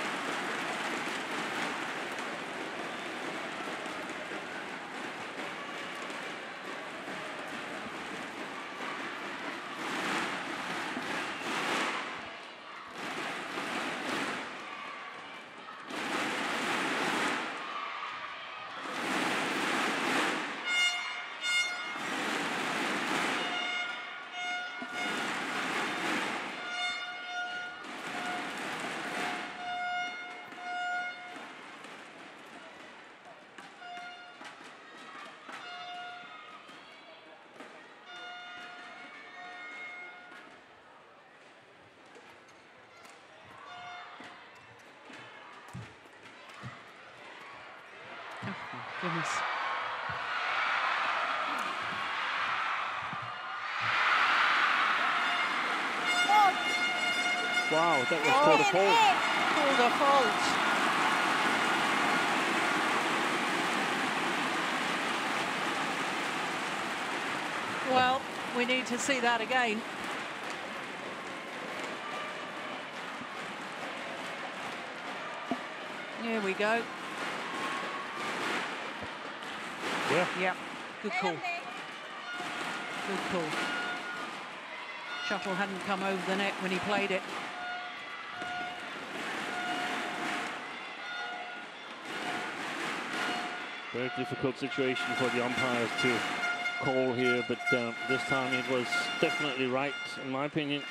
Oh, my goodness. Fault. Wow, that was called a fifteen fault. eight. Called a fault. Well, we need to see that again. Here we go. Yeah. Yep, good call. Good call. Shuttle hadn't come over the net when he played it. Very difficult situation for the umpires to call here, but uh, this time it was definitely right, in my opinion.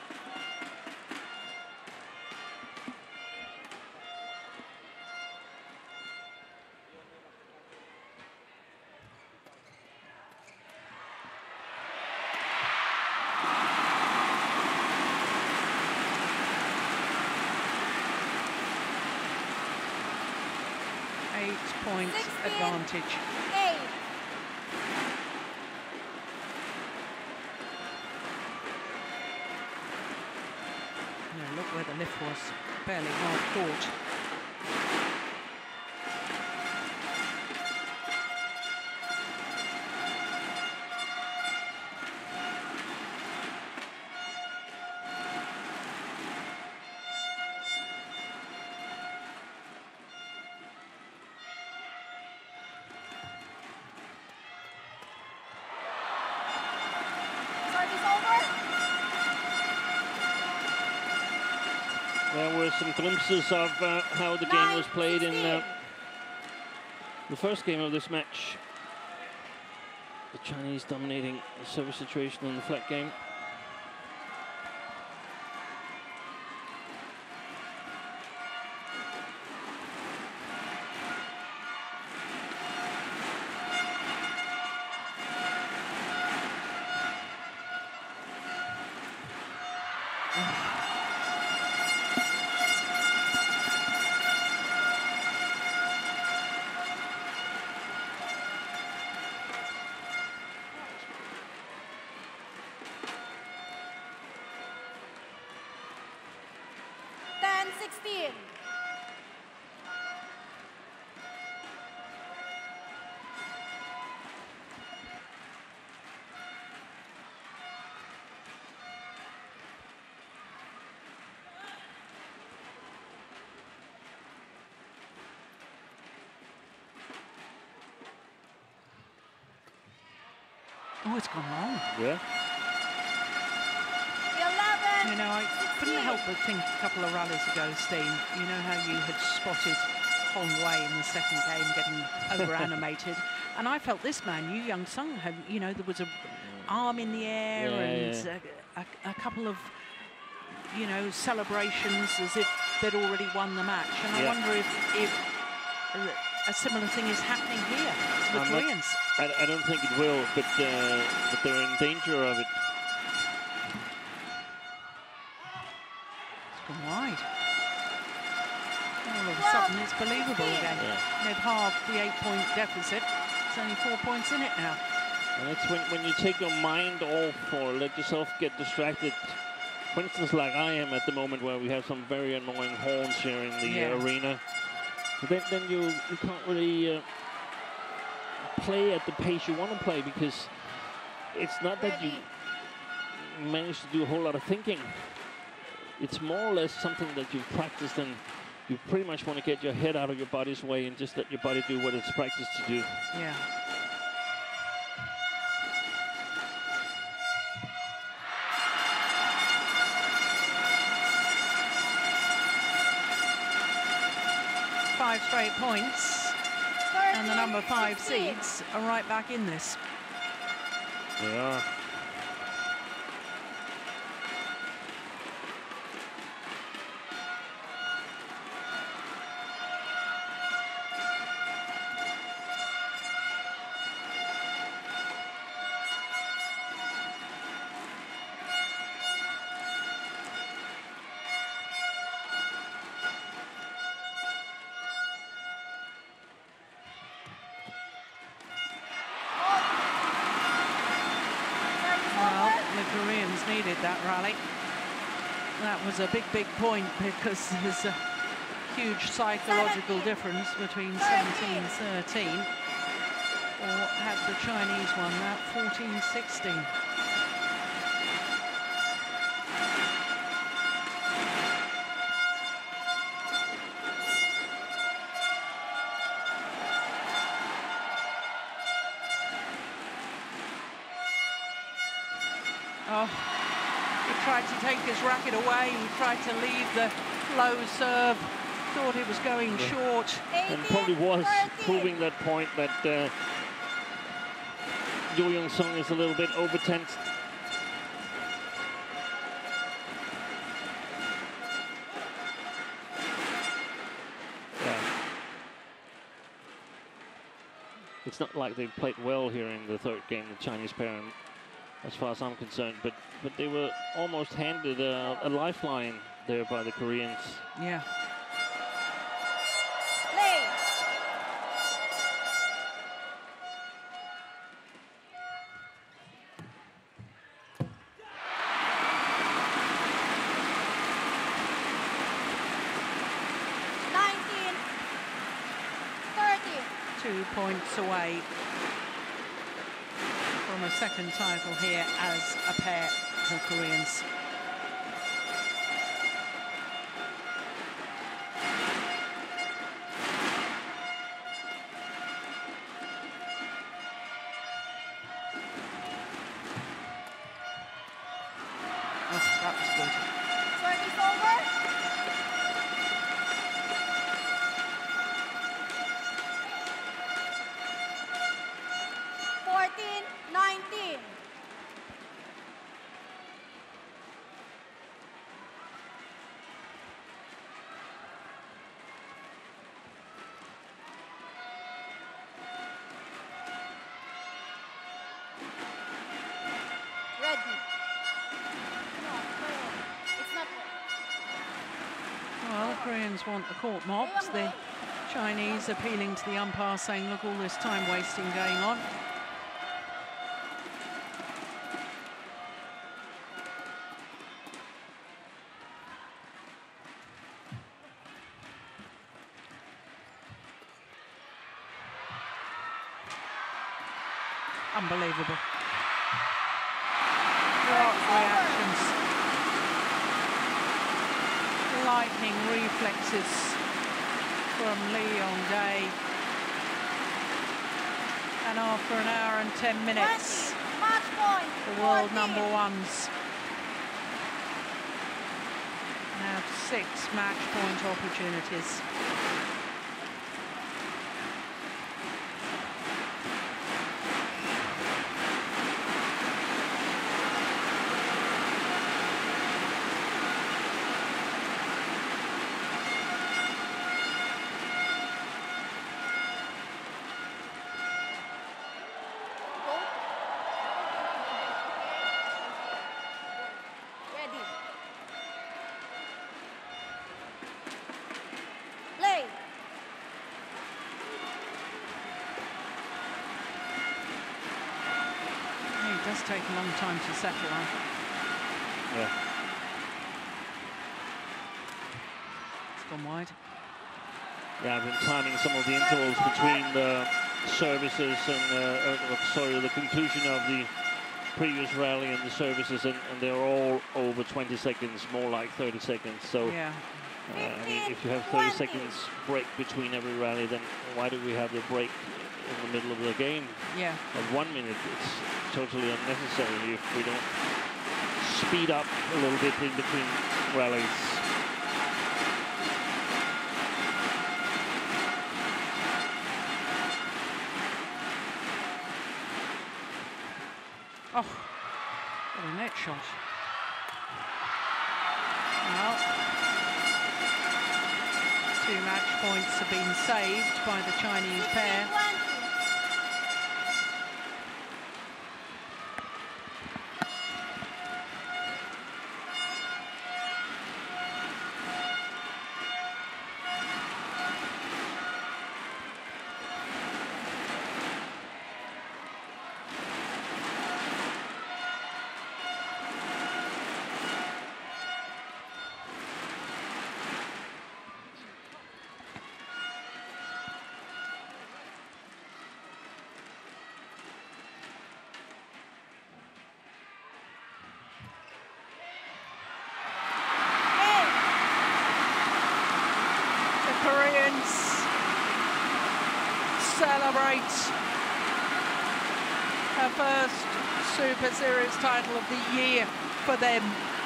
Eight-point sixteen. advantage. Eight. Now look where the lift was, barely half court. Serve is over. There were some glimpses of uh, how the game was played in uh, sixteen. the first game of this match. The Chinese dominating the service situation in the flat game. sixteen. Oh, it's gone wrong. Yeah. eleven. You know, I couldn't help but think a couple of rallies ago, Steen, you know how you had spotted Hong Wei in the second game getting over-animated. And I felt this man, Yu Young Sung, had, you know, there was a arm in the air Yeah, and yeah. A, a, a couple of, you know, celebrations as if they'd already won the match. And I Yeah. wonder if, if a similar thing is happening here to the I'm not- Koreans. I, I don't think it will, but, uh, but they're in danger of it. It's gone wide. All of a sudden, it's believable again. Yeah. They've halved the eight-point deficit. There's only four points in it now. And it's when, when you take your mind off or let yourself get distracted. For instance, like I am at the moment, where we have some very annoying horns here in the Yeah. uh, arena. Then, then you, you can't really uh, play at the pace you want to play, because it's not that you manage to do a whole lot of thinking. It's more or less something that you've practiced, and you pretty much want to get your head out of your body's way and just let your body do what it's practiced to do. Yeah. Five straight points, and the number five seeds are right back in this. They are. Well, the Koreans needed that rally. That was a big, big point, because there's a huge psychological difference between seventeen thirteen, or had the Chinese won that fourteen sixteen. Oh, he tried to take his racket away. He tried to leave the low serve. Thought it was going short. And probably was proving that point that uh, Yu Young Sung is a little bit over-tensed. Yeah. It's not like they played well here in the third game, the Chinese pair, as far as I'm concerned, but but they were almost handed a, a lifeline there by the Koreans. Yeah. Play. nineteen. thirty. Two points away from a second title here as a pair, the Koreans. Oh, that was good. Service over. fourteen nineteen. Ready. No, no, it's not. Well, the Koreans want the court mops. The Chinese appealing to the umpire, saying, look, all this time wasting going on. Unbelievable. What reactions. Lightning reflexes from Lee Yong-dae. And after an hour and ten minutes, Match point. the world fourteen. number ones have six match point opportunities. Ready. Play. It does take a long time to settle on. Yeah. It's gone wide. Yeah, I've been timing some of the intervals between the services and, uh, uh, sorry, the conclusion of the previous rally and the services, and, and they're all over twenty seconds, more like thirty seconds. So, Yeah. uh, I mean, if you have thirty seconds break between every rally, then why do we have the break in the middle of the game? Yeah. At one minute, it's totally unnecessary if we don't speed up a little bit in between rallies. Oh, what a net shot. Well, two match points have been saved by the Chinese pair. twenty. Koreans celebrate a first Super Series title of the year for them.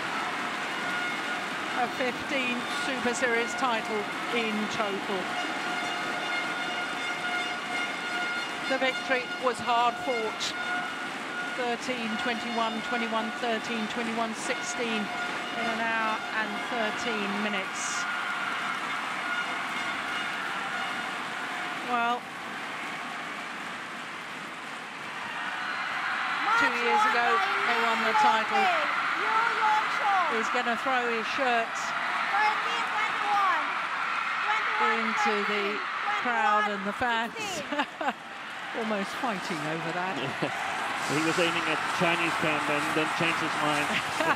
A fifteenth Super Series title in total. The victory was hard fought. thirteen twenty-one, twenty-one thirteen, twenty-one sixteen in an hour and thirteen minutes. Well, two years ago they won the title. He's going to throw his shirt into the crowd and the fans, almost fighting over that. He was aiming at the Chinese camp and then changed his mind.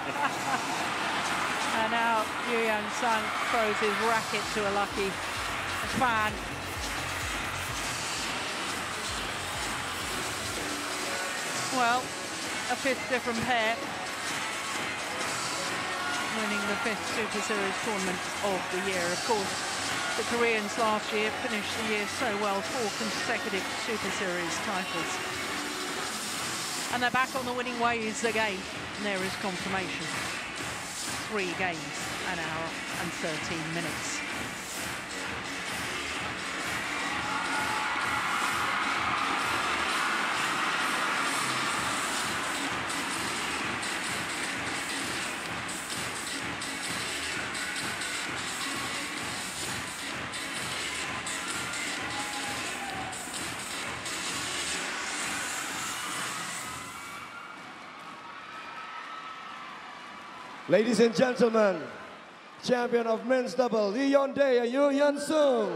And now Yu Yang-sung throws his racket to a lucky fan. Well, a fifth different pair winning the fifth Super Series tournament of the year. Of course, the Koreans last year finished the year so well, four consecutive Super Series titles. And they're back on the winning ways again. And there is confirmation. Three games, an hour and thirteen minutes. Ladies and gentlemen, champion of men's double, Lee Yong-dae and Yu Yan-sung.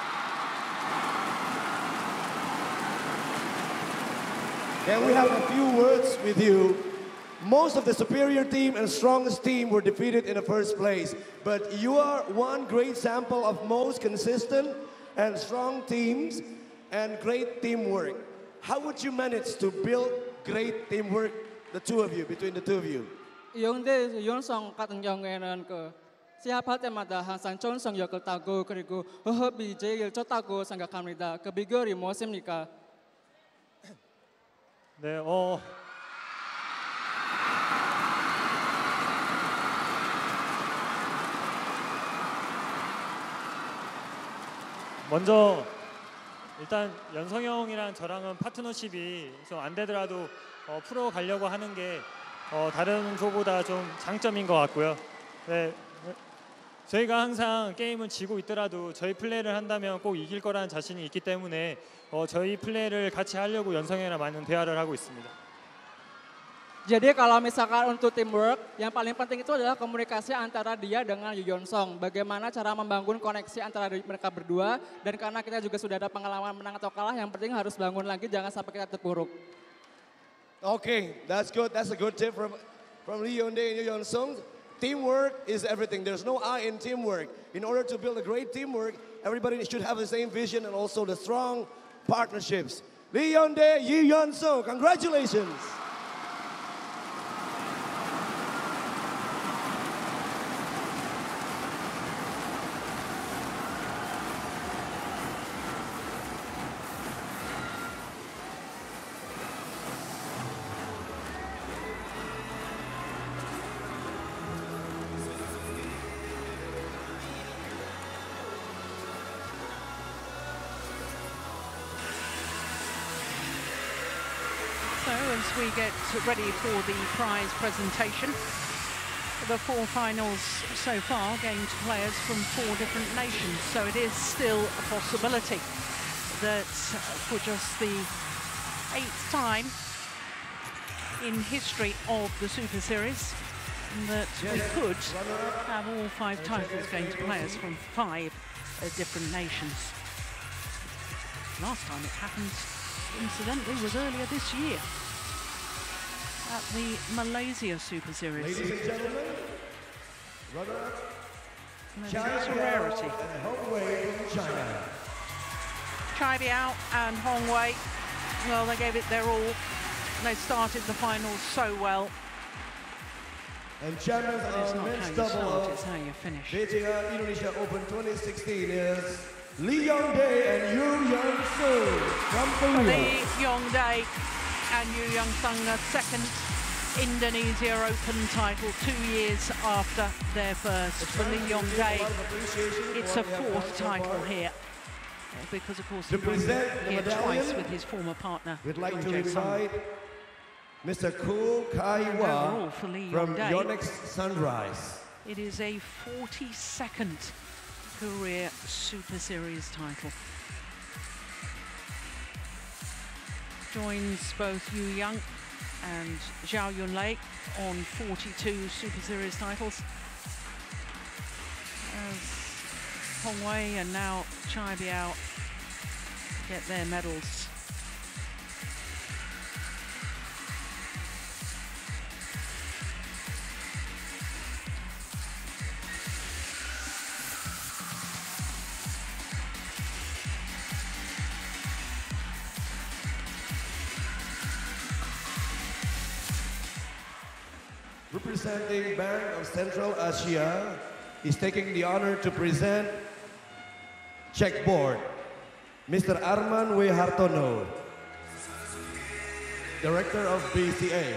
Can we have a few words with you? Most of the superior team and strongest team were defeated in the first place, but you are one great sample of most consistent and strong teams and great teamwork. how would you manage to build great teamwork, the two of you, between the two of you? 이영대 연성 같은 경우에는 그 시합할 때마다 항상 좋은 성적을 따고 그리고 호흡이 제일 좋다고 생각합니다. 그 비결이 무엇입니까? 네, 어. 먼저 일단 연성 형이랑 저랑은 파트너십이 좀 안 되더라도 어, 프로 가려고 하는 게 어, 다른 조보다 좀 장점인 것 같고요. 네, 저희가 항상 게임은 지고 있더라도 저희 플레이를 한다면 꼭 이길 거라는 자신이 있기 때문에 어, 저희 플레이를 같이 하려고 연성 형이랑 많은 대화를 하고 있습니다. Jadi kalau misalkan untuk teamwork, yang paling penting itu adalah komunikasi antara dia dengan Yu Yeon Song. Bagaimana cara membangun koneksi antara mereka berdua, dan karena kita juga sudah ada pengalaman menang atau kalah, yang penting harus bangun lagi, jangan sampai kita terpuruk. Okay, that's good. That's a good tip from from Lee Yeon Dae and Yu Yeon Sung. Teamwork is everything. There's no I in teamwork. In order to build a great teamwork, everybody should have the same vision and also the strong partnerships. Lee Yeon Dae, Yu Yeon Sung, congratulations. So as we get ready for the prize presentation, the four finals so far gained players from four different nations. So it is still a possibility that for just the eighth time in history of the Super Series, that we could have all five titles gained to players from five uh, different nations. Last time it happened, incidentally, was earlier this year at the Malaysia Super Series. Ladies and gentlemen, runner-up, It's a rarity. and Hong Wei from China. Chai Biao and Hong Wei, well, they gave it their all. They started the finals so well. And champions But it's of not how men's you double start, of it's how you finish. Beijing Indonesia Open twenty sixteen is Lee Yeon Dae and Yu Yeon Sung from Korea. Lee Yong Dae and Yu Young Sung, a second Indonesia Open title two years after their first. For Lee Yong Dae, it's a fourth title here. Uh, Because, of course, he To won present the here twice medallion, with his former partner, We'd like Roh to Jae-sung. invite Mister Kool Kai-hwa overall for Lee from Yong-dae, Yonex Sunrise. It is a forty-second career Super Series title. Joins both Yu Young and Zhao Yunlei on forty-two Super Series titles. As Hong Wei and now Chai Biao get their medals. Representing Bank of Central Asia is taking the honor to present checkboard, Mister Arman W. Hartono, Director of B C A.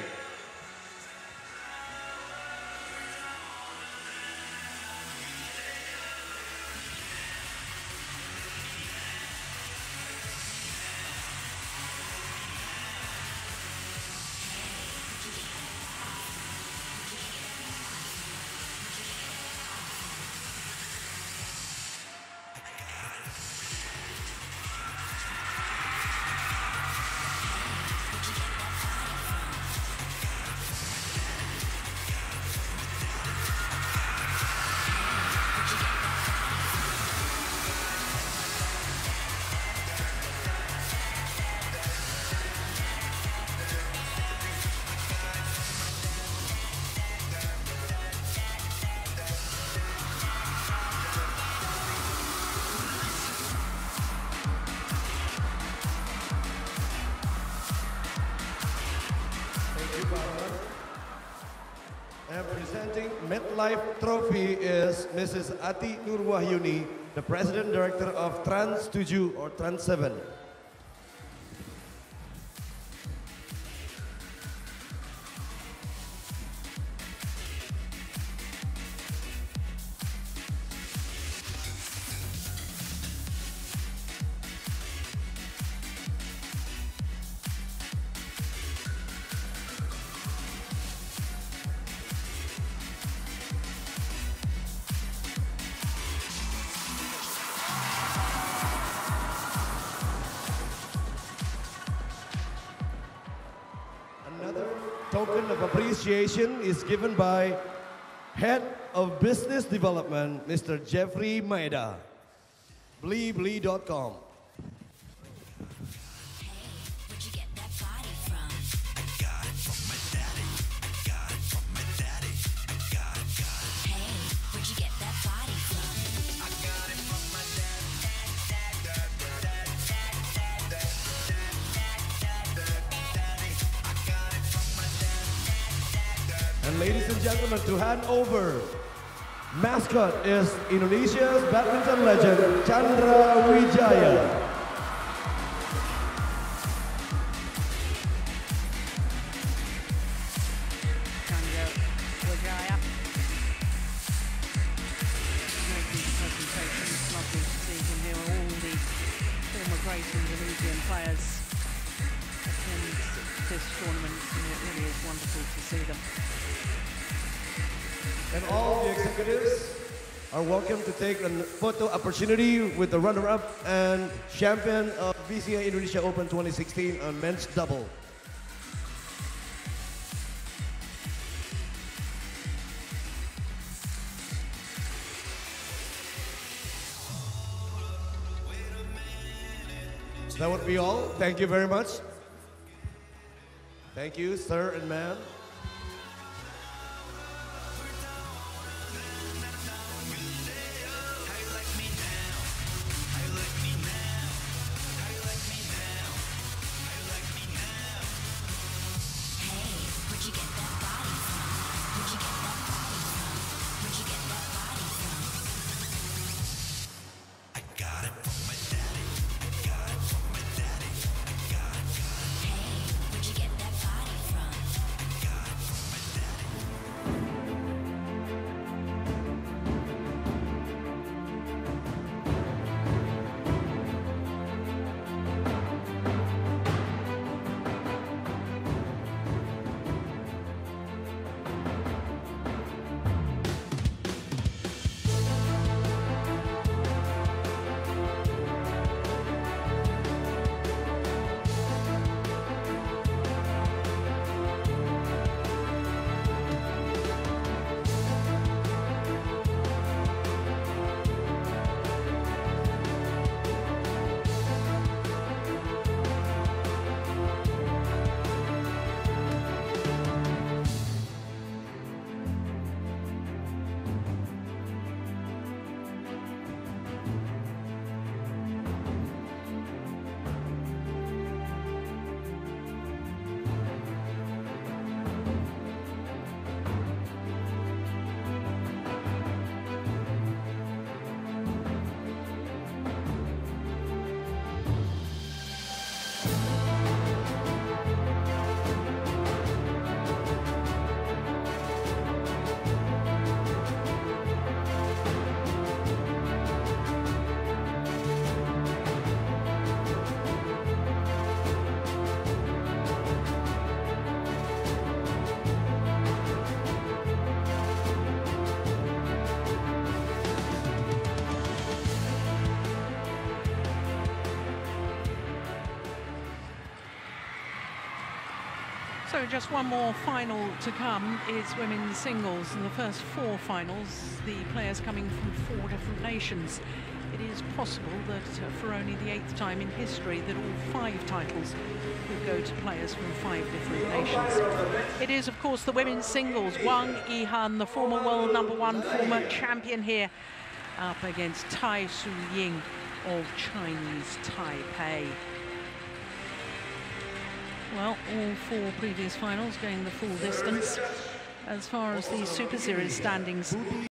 department. And presenting MetLife Trophy is Missus Ati Nurwahyuni, the President Director of Trans seven or Trans seven. Token of appreciation is given by Head of Business Development, Mister Jeffrey Maeda, blee blee dot com. And ladies and gentlemen, to hand over, mascot is Indonesia's badminton legend, Chandra Wijaya. Chandra Wijaya. Great presentation. It's lovely to see him here. All the former great Indonesian players attend this tournament, and it really is wonderful to see them. And all the executives are welcome to take a photo opportunity with the runner-up and champion of B C A Indonesia Open twenty sixteen on men's double. That would be all. Thank you very much. Thank you, sir and ma'am. So just one more final to come is women's singles. In the first four finals, the players coming from four different nations. It is possible that uh, for only the eighth time in history that all five titles will go to players from five different nations. It is, of course, the women's singles. Wang Yihan, the former world number one, former champion here, up against Tai Tzu Ying of Chinese Taipei. Well, all four previous finals going the full distance. As far as the Super Series standings